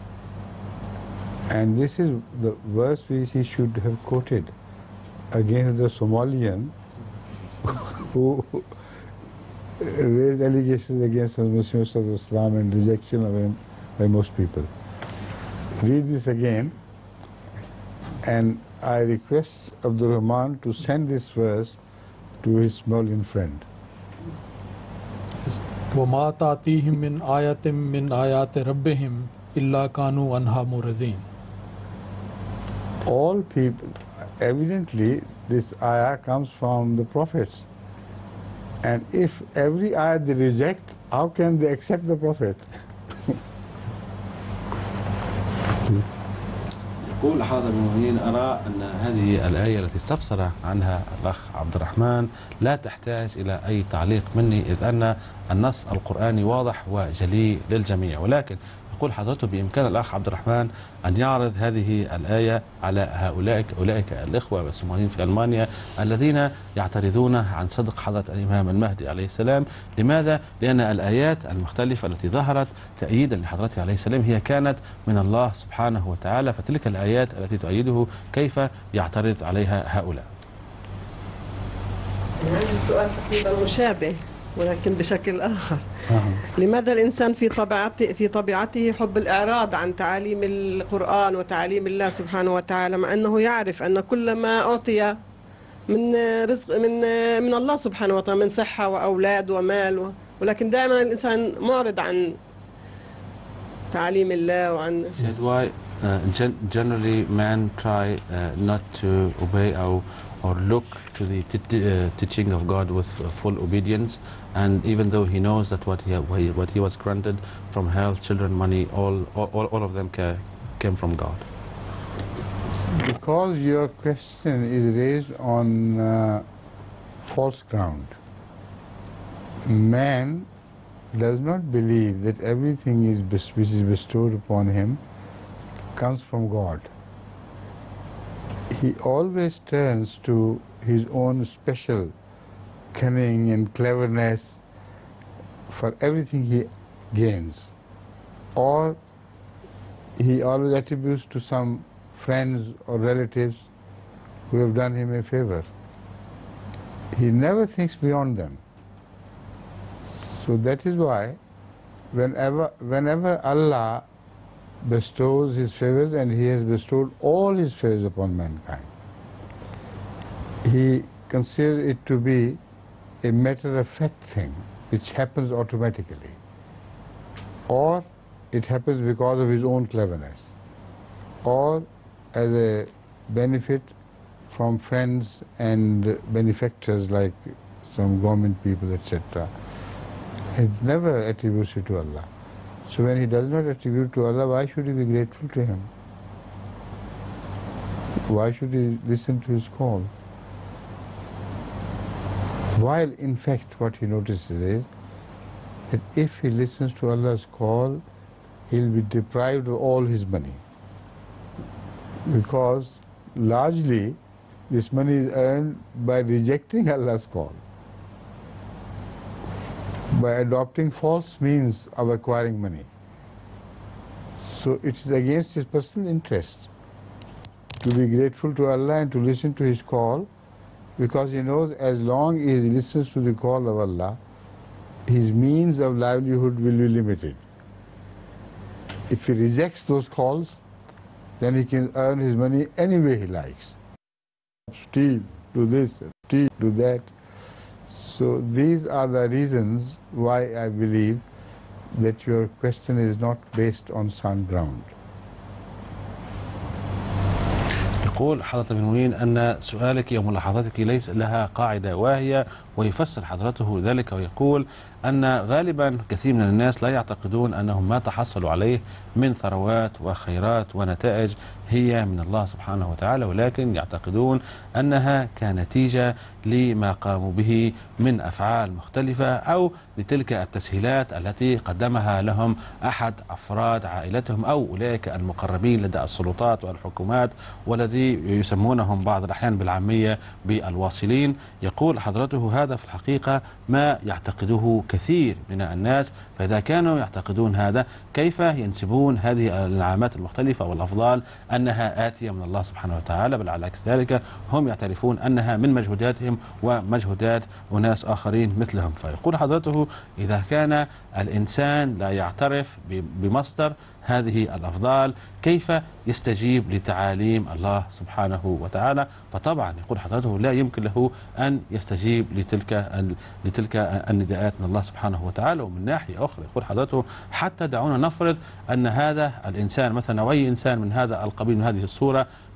And this is the verse which he should have quoted against the Somalian who raised allegations against the Muslims of Islam and rejection of him by most people. Read this again, and I request Abdul Rahman to send this verse to his Somalian friend. وَمَا تَعْتِيهِم مِّنْ آيَةٍ مِّنْ آيَاتِ رَبِّهِمْ إِلَّا كَانُوا عَنْهَا مُعْرِضِينَ. All people, evidently this ayah comes from the prophets. And if every ayah they reject, how can they accept the prophet? Please. يقول حاضر المؤمنين أرى أن هذه الآية التي استفسر عنها الأخ عبد الرحمن لا تحتاج إلى أي تعليق مني، إذ أن النص القرآني واضح وجلي للجميع. ولكن يقول حضرته بإمكان الأخ عبد الرحمن أن يعرض هذه الآية على هؤلاء أولئك الإخوة والسماويين في ألمانيا الذين يعترضون عن صدق حضرة الإمام المهدي عليه السلام. لماذا؟ لأن الآيات المختلفة التي ظهرت تأييدا لحضرته عليه السلام هي كانت من الله سبحانه وتعالى، فتلك الآيات التي تؤيده كيف يعترض عليها هؤلاء؟ هذا السؤال تقريبا مشابه ولكن بشكل آخر. آه. لماذا الإنسان في طبيعته في طبيعته حب الإعراض عن تعاليم القرآن وتعاليم الله سبحانه وتعالى، مع أنه يعرف أن كل ما أعطي من رزق من من الله سبحانه وتعالى من صحة وأولاد ومال، ولكن دائما الإنسان معرض عن تعاليم الله وعن. That's why uh, gen generally man try uh, not to obey or or look to the t uh, teaching of God with uh, full obedience, and even though he knows that what he what he was granted from health, children, money, all all, all of them ca came from God. Because your question is raised on uh, false ground. Man does not believe that everything is which is bestowed upon him comes from God. He always turns to his own special cunning and cleverness for everything he gains, or he always attributes to some friends or relatives who have done him a favor. He never thinks beyond them. So that is why whenever, whenever Allah bestows his favors, and he has bestowed all his favors upon mankind, he considers it to be a matter-of-fact thing which happens automatically, or it happens because of his own cleverness, or as a benefit from friends and benefactors like some government people, et cetera. It never attributes it to Allah. So when he does not attribute to Allah, why should he be grateful to him? Why should he listen to his call? While in fact what he notices is that if he listens to Allah's call, he'll be deprived of all his money, because largely this money is earned by rejecting Allah's call, by adopting false means of acquiring money. So it is against his personal interest to be grateful to Allah and to listen to his call, because he knows as long as he listens to the call of Allah, his means of livelihood will be limited. If he rejects those calls, then he can earn his money any way he likes. Steal, do this, steal, do that. So these are the reasons why I believe that your question is not based on sound ground. يقول حضرة المؤمنين أن سؤالك وملاحظاتك ليس لها قاعدة واهية، ويفسر حضرته ذلك ويقول أن غالبا كثير من الناس لا يعتقدون أنهم ما تحصلوا عليه من ثروات وخيرات ونتائج هي من الله سبحانه وتعالى، ولكن يعتقدون أنها كنتيجة لما قاموا به من أفعال مختلفة أو لتلك التسهيلات التي قدمها لهم أحد أفراد عائلتهم أو أولئك المقربين لدى السلطات والحكومات، والذي يسمونهم بعض الأحيان بالعامية بالواصلين. يقول حضرته هذا في الحقيقة ما يعتقده كثير من الناس، فإذا كانوا يعتقدون هذا كيف ينسبون هذه النعمات المختلفة والأفضال أنها آتية من الله سبحانه وتعالى؟ بل على عكس ذلك هم يعترفون أنها من مجهوداتهم ومجهودات أناس آخرين مثلهم. فيقول حضرته إذا كان الإنسان لا يعترف بمصدر هذه الأفضال كيف يستجيب لتعاليم الله سبحانه وتعالى؟ فطبعا يقول حضرته لا يمكن له أن يستجيب لتلك لتلك النداءات من الله سبحانه وتعالى. ومن ناحية أخرى يقول حضرته حتى دعونا نفرض أن هذا الإنسان مثلا أو أي إنسان من هذا القبيل من هذه الصورة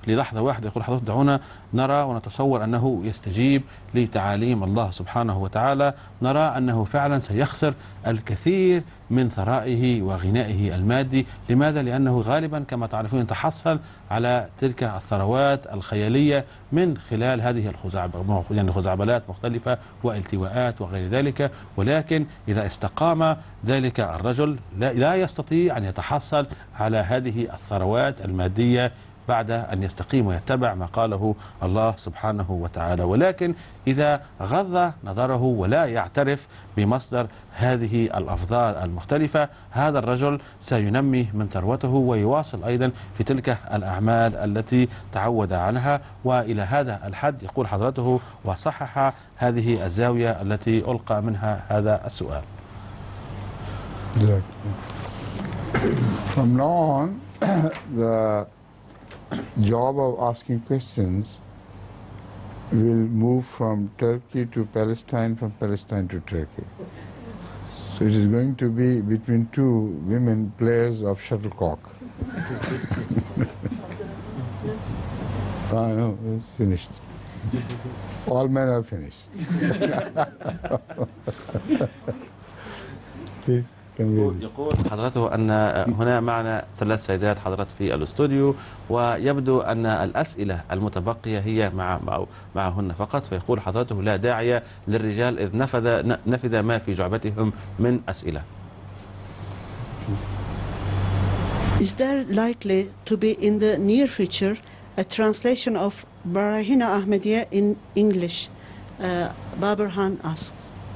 للحظة واحدة يقول حضرتك دعونا نرى ونتصور أنه يستجيب لتعاليم الله سبحانه وتعالى، نرى أنه فعلا سيخسر الكثير من ثرائه وغنائه المادي. لماذا؟ لأنه غالبا كما تعرفون يتحصل على تلك الثروات الخيالية من خلال هذه الخزعبلات، يعني خزعبلات مختلفة والتواءات وغير ذلك. ولكن إذا استقام ذلك الرجل لا, لا يستطيع أن يتحصل على هذه الثروات المادية بعد أن يستقيم ويتبع ما قاله الله سبحانه وتعالى. ولكن إذا غض نظره ولا يعترف بمصدر هذه الأفضال المختلفة، هذا الرجل سينمي من ثروته ويواصل أيضا في تلك الأعمال التي تعود عنها. وإلى هذا الحد يقول حضرته وصحح هذه الزاوية التي ألقى منها هذا السؤال. From now on, the job of asking questions will move from Turkey to Palestine, from Palestine to Turkey. So it is going to be between two women players of shuttlecock. I know, it's finished. All men are finished. Please. يقول حضرته أن هنا معنا ثلاث سيدات حضرت في الاستوديو، ويبدو أن الأسئلة المتبقية هي مع معهن فقط، فيقول حضرته لا داعي للرجال إذ نفذ نفذ ما في جعبتهم من أسئلة. Is there likely to be in the near future a translation of Barahina Ahmadiyya in English? Uh, Babar Khan asks.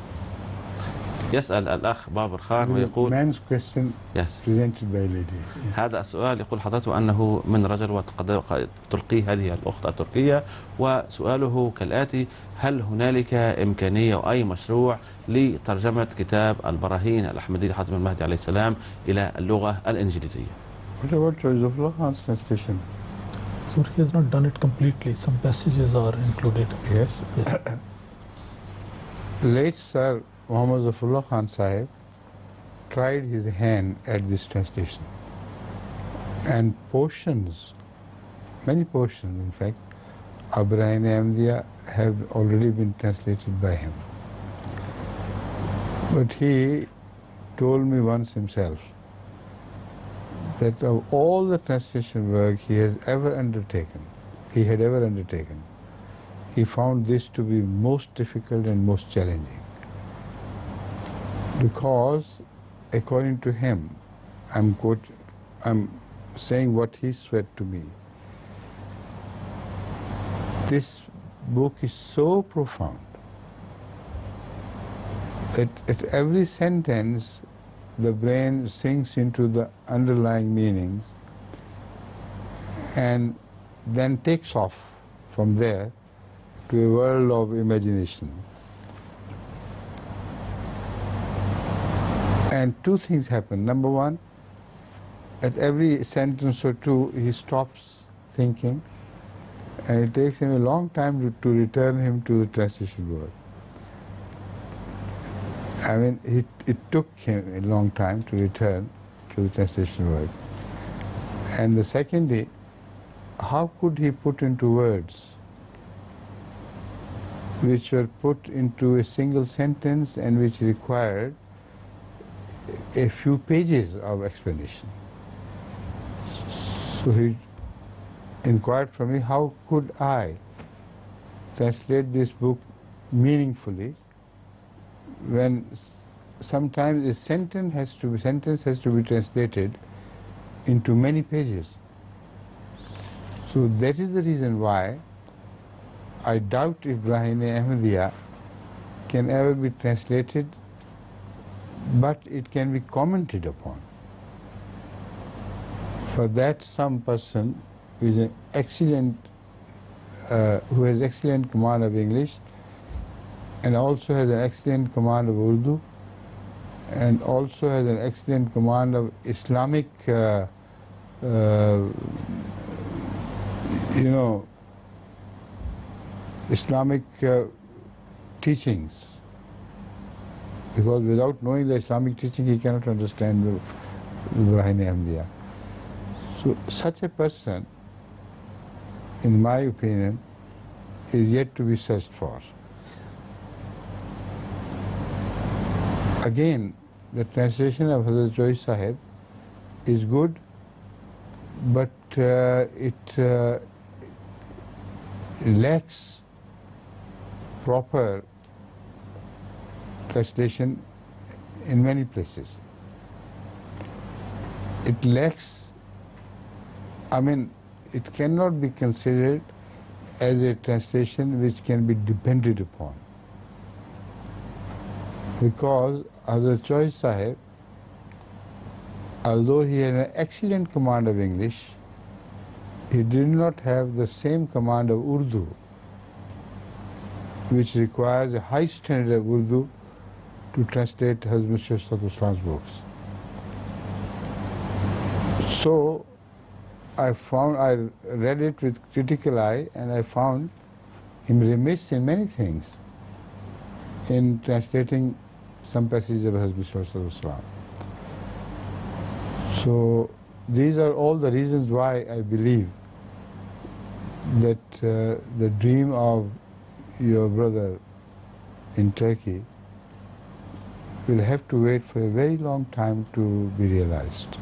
يسأل الأخ بابر خان ويقول man's question yes. presented by lady. Yes. هذا السؤال يقول حضرته أنه من رجل وقد تلقيه هذه الأخت التركية، وسؤاله كالآتي: هل هنالك إمكانية أو أي مشروع لترجمة كتاب البراهين الأحمدي لحاتم المهدي عليه السلام إلى اللغة الإنجليزية؟ What about Rizullah Khan's translation? So he has not done it completely. Some passages are included. Yes. yes. Late Sir Muhammad Zafrullah Khan Sahib tried his hand at this translation, and portions, many portions in fact, of Barahina Ahmadiyya have already been translated by him. But he told me once himself that of all the translation work he has ever undertaken, he had ever undertaken, he found this to be most difficult and most challenging. Because, according to him, I'm, quote, I'm saying what he said to me. This book is so profound that at every sentence the brain sinks into the underlying meanings and then takes off from there to a world of imagination. And two things happen. Number one, at every sentence or two, he stops thinking, and it takes him a long time to, to return him to the translation word. I mean, it, it took him a long time to return to the translation word. And the secondly, how could he put into words which were put into a single sentence and which required a few pages of explanation? So he inquired from me, how could I translate this book meaningfully when sometimes a sentence has to be, sentence has to be translated into many pages. So that is the reason why I doubt if Barahina Ahmadiyya can ever be translated, but it can be commented upon. For that, some person who is an excellent, uh, who has excellent command of English, and also has an excellent command of Urdu, and also has an excellent command of Islamic, uh, uh, you know, Islamic uh, teachings. Because without knowing the Islamic teaching, he cannot understand the Barahina Ahmadiyya. So such a person in my opinion, is yet to be searched for. Again, the translation of Hazrat Joy Sahib is good, but uh, it uh, lacks proper translation in many places. It lacks, I mean, it cannot be considered as a translation which can be depended upon. Because Hazrat Joy Sahib, although he had an excellent command of English, he did not have the same command of Urdu, which requires a high standard of Urdu to translate Hazrat Masih Sallallahu Alaihi Wasallam's books. So I found, I read it with critical eye, and I found him remiss in many things in translating some passages of Hazrat Masih Sallallahu Alaihi Wasallam. So these are all the reasons why I believe that uh, the dream of your brother in Turkey will have to wait for a very long time to be realized.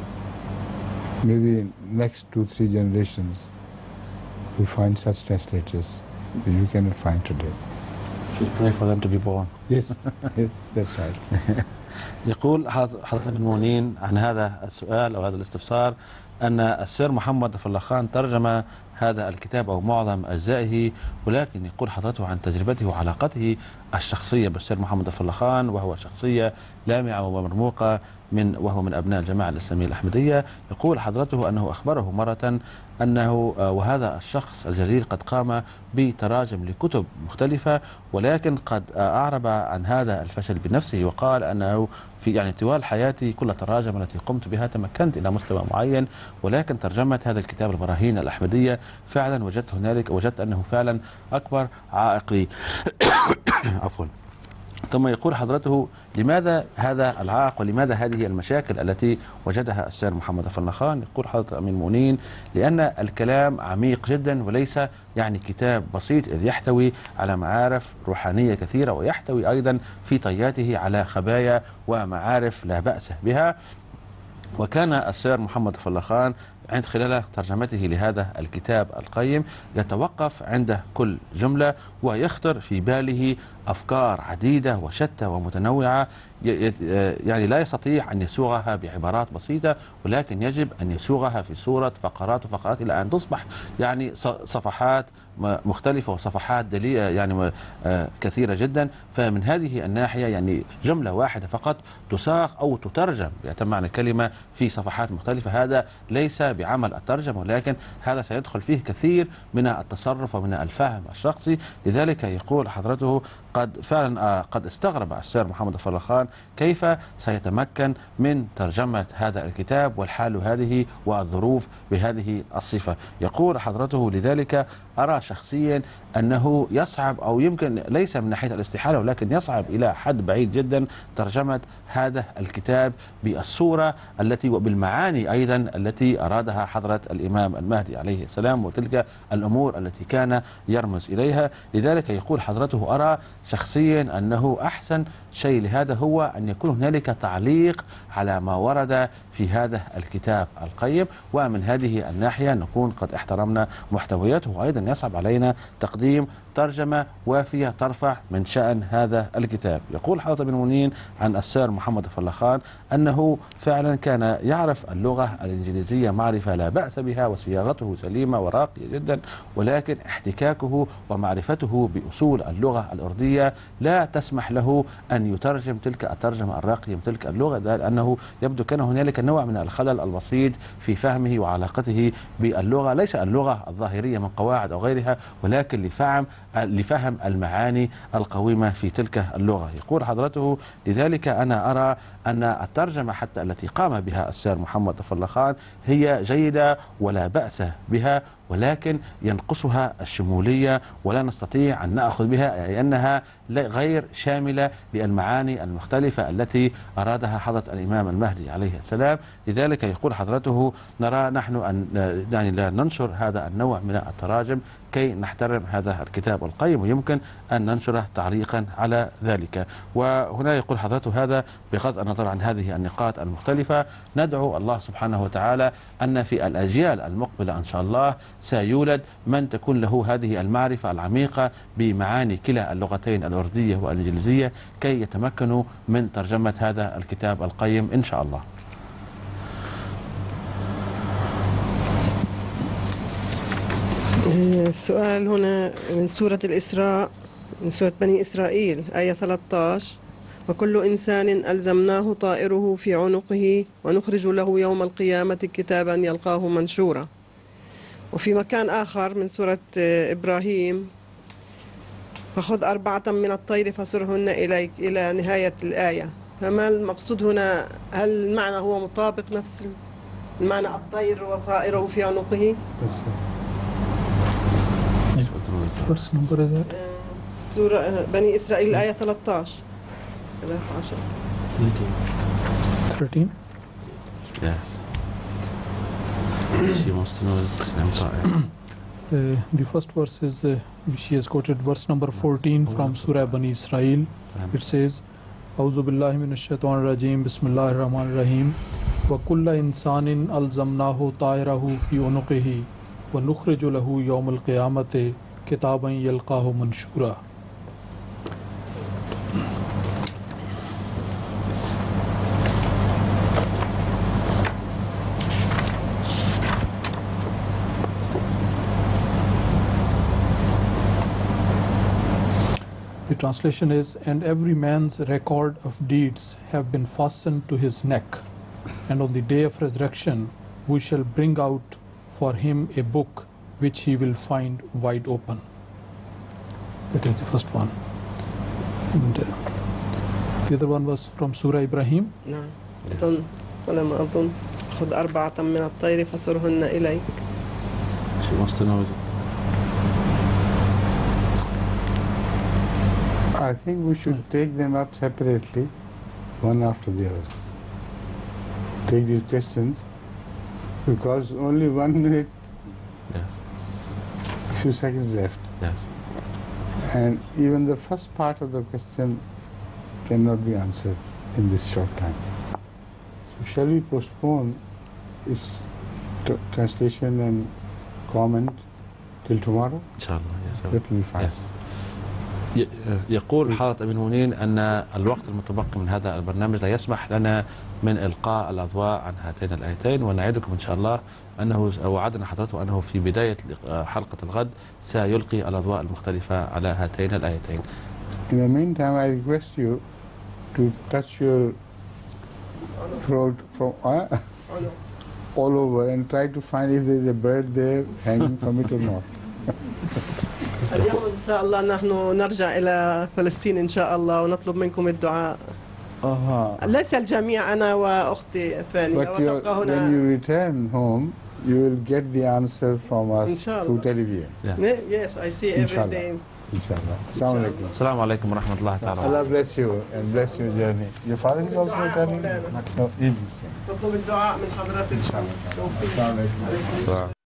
Maybe in next two, three generations we find such translators that you cannot find today. Should pray for them to be born. Yes, yes, that's right. يقول حضرتك المؤمنين عن هذا السؤال أو هذا الاستفسار أن السير محمد ظفر الله خان ترجم هذا الكتاب أو معظم أجزائه، ولكن يقول حضرته عن تجربته وعلاقته الشخصية بالسير محمد ظفر الله خان، وهو شخصية لامعة ومرموقة من وهو من أبناء الجماعة الإسلامية الأحمدية. يقول حضرته أنه أخبره مرة أنه وهذا الشخص الجليل قد قام بتراجم لكتب مختلفة، ولكن قد أعرب عن هذا الفشل بنفسه وقال أنه في يعني طوال حياتي كل التراجم التي قمت بها تمكنت إلى مستوى معين، ولكن ترجمة هذا الكتاب البراهين الأحمدية فعلا وجدت هنالك وجدت أنه فعلا أكبر عائق لي. عفوا. ثم يقول حضرته لماذا هذا العائق ولماذا هذه المشاكل التي وجدها السير محمد ظفر الله خان؟ يقول حضرة أمين المؤمنين لأن الكلام عميق جدا وليس يعني كتاب بسيط، إذ يحتوي على معارف روحانية كثيرة ويحتوي أيضا في طياته على خبايا ومعارف لا بأس بها. وكان السير محمد ظفر الله خان عند خلال ترجمته لهذا الكتاب القيم يتوقف عند كل جملة ويخطر في باله أفكار عديدة وشتى ومتنوعة، يعني لا يستطيع أن يسوغها بعبارات بسيطة، ولكن يجب أن يسوغها في صورة فقرات وفقرات إلى أن تصبح يعني صفحات مختلفة وصفحات دليلة يعني كثيرة جدا. فمن هذه الناحية يعني جملة واحدة فقط تساق أو تترجم يتم معنى الكلمة في صفحات مختلفة، هذا ليس بعمل الترجمة، ولكن هذا سيدخل فيه كثير من التصرف ومن الفهم الشخصي. لذلك يقول حضرته قد فعلا قد استغرب السير محمد ظفر الله خان كيف سيتمكن من ترجمة هذا الكتاب والحال هذه والظروف بهذه الصفة. يقول حضرته لذلك أرى شخصيا أنه يصعب أو يمكن ليس من ناحية الاستحالة ولكن يصعب إلى حد بعيد جدا ترجمة هذا الكتاب بالصورة التي وبالمعاني أيضا التي أرادها حضرة الإمام المهدي عليه السلام وتلك الأمور التي كان يرمز إليها. لذلك يقول حضرته أرى شخصيا أنه أحسن شيء لهذا هو أن يكون هنالك تعليق على ما ورد في هذا الكتاب القيم، ومن هذه الناحية نكون قد احترمنا محتوياته، وأيضا يصعب علينا تقديم ترجمة وافية ترفع من شأن هذا الكتاب. يقول حضرة ابن المؤمنين عن السير محمد ظفر الله خان أنه فعلا كان يعرف اللغة الإنجليزية معرفة لا بأس بها وصياغته سليمة وراقية جدا، ولكن احتكاكه ومعرفته بأصول اللغة الأردية لا تسمح له أن يترجم تلك الترجمة الراقية من تلك اللغة، لأنه يبدو كان هنالك نوع من الخلل البسيط في فهمه وعلاقته باللغة، ليس اللغة الظاهرية من قواعد أو غيرها، ولكن لفهم لفهم المعاني القويمة في تلك اللغة. يقول حضرته لذلك أنا أرى أن الترجمة حتى التي قام بها السير محمد ظفر الله خان هي جيدة ولا بأس بها، ولكن ينقصها الشمولية ولا نستطيع أن نأخذ بها، لأنها غير شاملة للمعاني المختلفة التي أرادها حضرة الإمام المهدي عليه السلام. لذلك يقول حضرته نرى نحن أن يعني لا ننشر هذا النوع من التراجم كي نحترم هذا الكتاب القيم، ويمكن أن ننشره تعليقا على ذلك. وهنا يقول حضرته هذا بغض النظر عن هذه النقاط المختلفة، ندعو الله سبحانه وتعالى أن في الأجيال المقبلة إن شاء الله سيولد من تكون له هذه المعرفة العميقة بمعاني كلا اللغتين الأردية والإنجليزية كي يتمكنوا من ترجمة هذا الكتاب القيم إن شاء الله. السؤال هنا من سورة الإسراء، من سورة بني إسرائيل آية ثلاثة عشر: وكل إنسان ألزمناه طائره في عنقه ونخرج له يوم القيامة كتابا يلقاه منشورا. وفي مكان آخر من سورة إبراهيم: فخذ أربعة من الطير فصرهن إليك، إلى نهاية الآية. فما المقصود هنا؟ هل المعنى هو مطابق نفس المعنى الطير وطائره في عنقه؟ Verse number is that? سورة بني إسرائيل آية ثلاثة عشر. thirteen. Yes. She wants to know Uh, the first verse is, uh, she has quoted verse number fourteen from Surah Bani Israel. It says, أعوذ بالله من الشيطان الرجيم بسم الله الرحمن الرحيم وكل إنسان ألزمناه طائره في عنقه ونخرج له يوم القيامة كتابا يلقاه منشورا. The translation is, and every man's record of deeds have been fastened to his neck, and on the day of resurrection we shall bring out for him a book which he will find wide open. That is the first one. And uh, the other one was from Surah Ibrahim. نعم. أظن ولما أظن خذ أربعة من الطير فصرهن إليك. She wants to know. I think we should take them up separately, one after the other. Take these questions, because only one minute, Yes. few seconds left. Yes. And even the first part of the question cannot be answered in this short time. So shall we postpone this t- translation and comment till tomorrow? Inshallah. Yes. That will be fine. Yes. ي- يقول حضرة أمين المؤمنين أن الوقت المتبقي من هذا البرنامج لا يسمح لنا من إلقاء الأضواء عن هاتين الآيتين، ونعدكم إن شاء الله أنه وعدنا حضرته أنه في بداية حلقة الغد سيلقي الأضواء المختلفة على هاتين الآيتين. In the meantime, I request you to touch your throat from uh, all over and try to find if there is a bird there hanging from it or not. اليوم إن شاء الله نحن نرجع إلى فلسطين إن شاء الله ونطلب منكم الدعاء. Uh-huh. ليس الجميع، أنا وأختي الثانية. But you're- وتبقى when هنا. you return home, you will get the answer from us Inshallah. through television. Yes, I see every Inshallah. day. Inshallah. Assalamu alaikum. السلام عليكم ورحمة الله تعالى. Allah bless you and bless your journey. Your father is also returning? No, he is. نطلب الدعاء من حضرتك. Inshallah. Assalamu alaikum. السلام.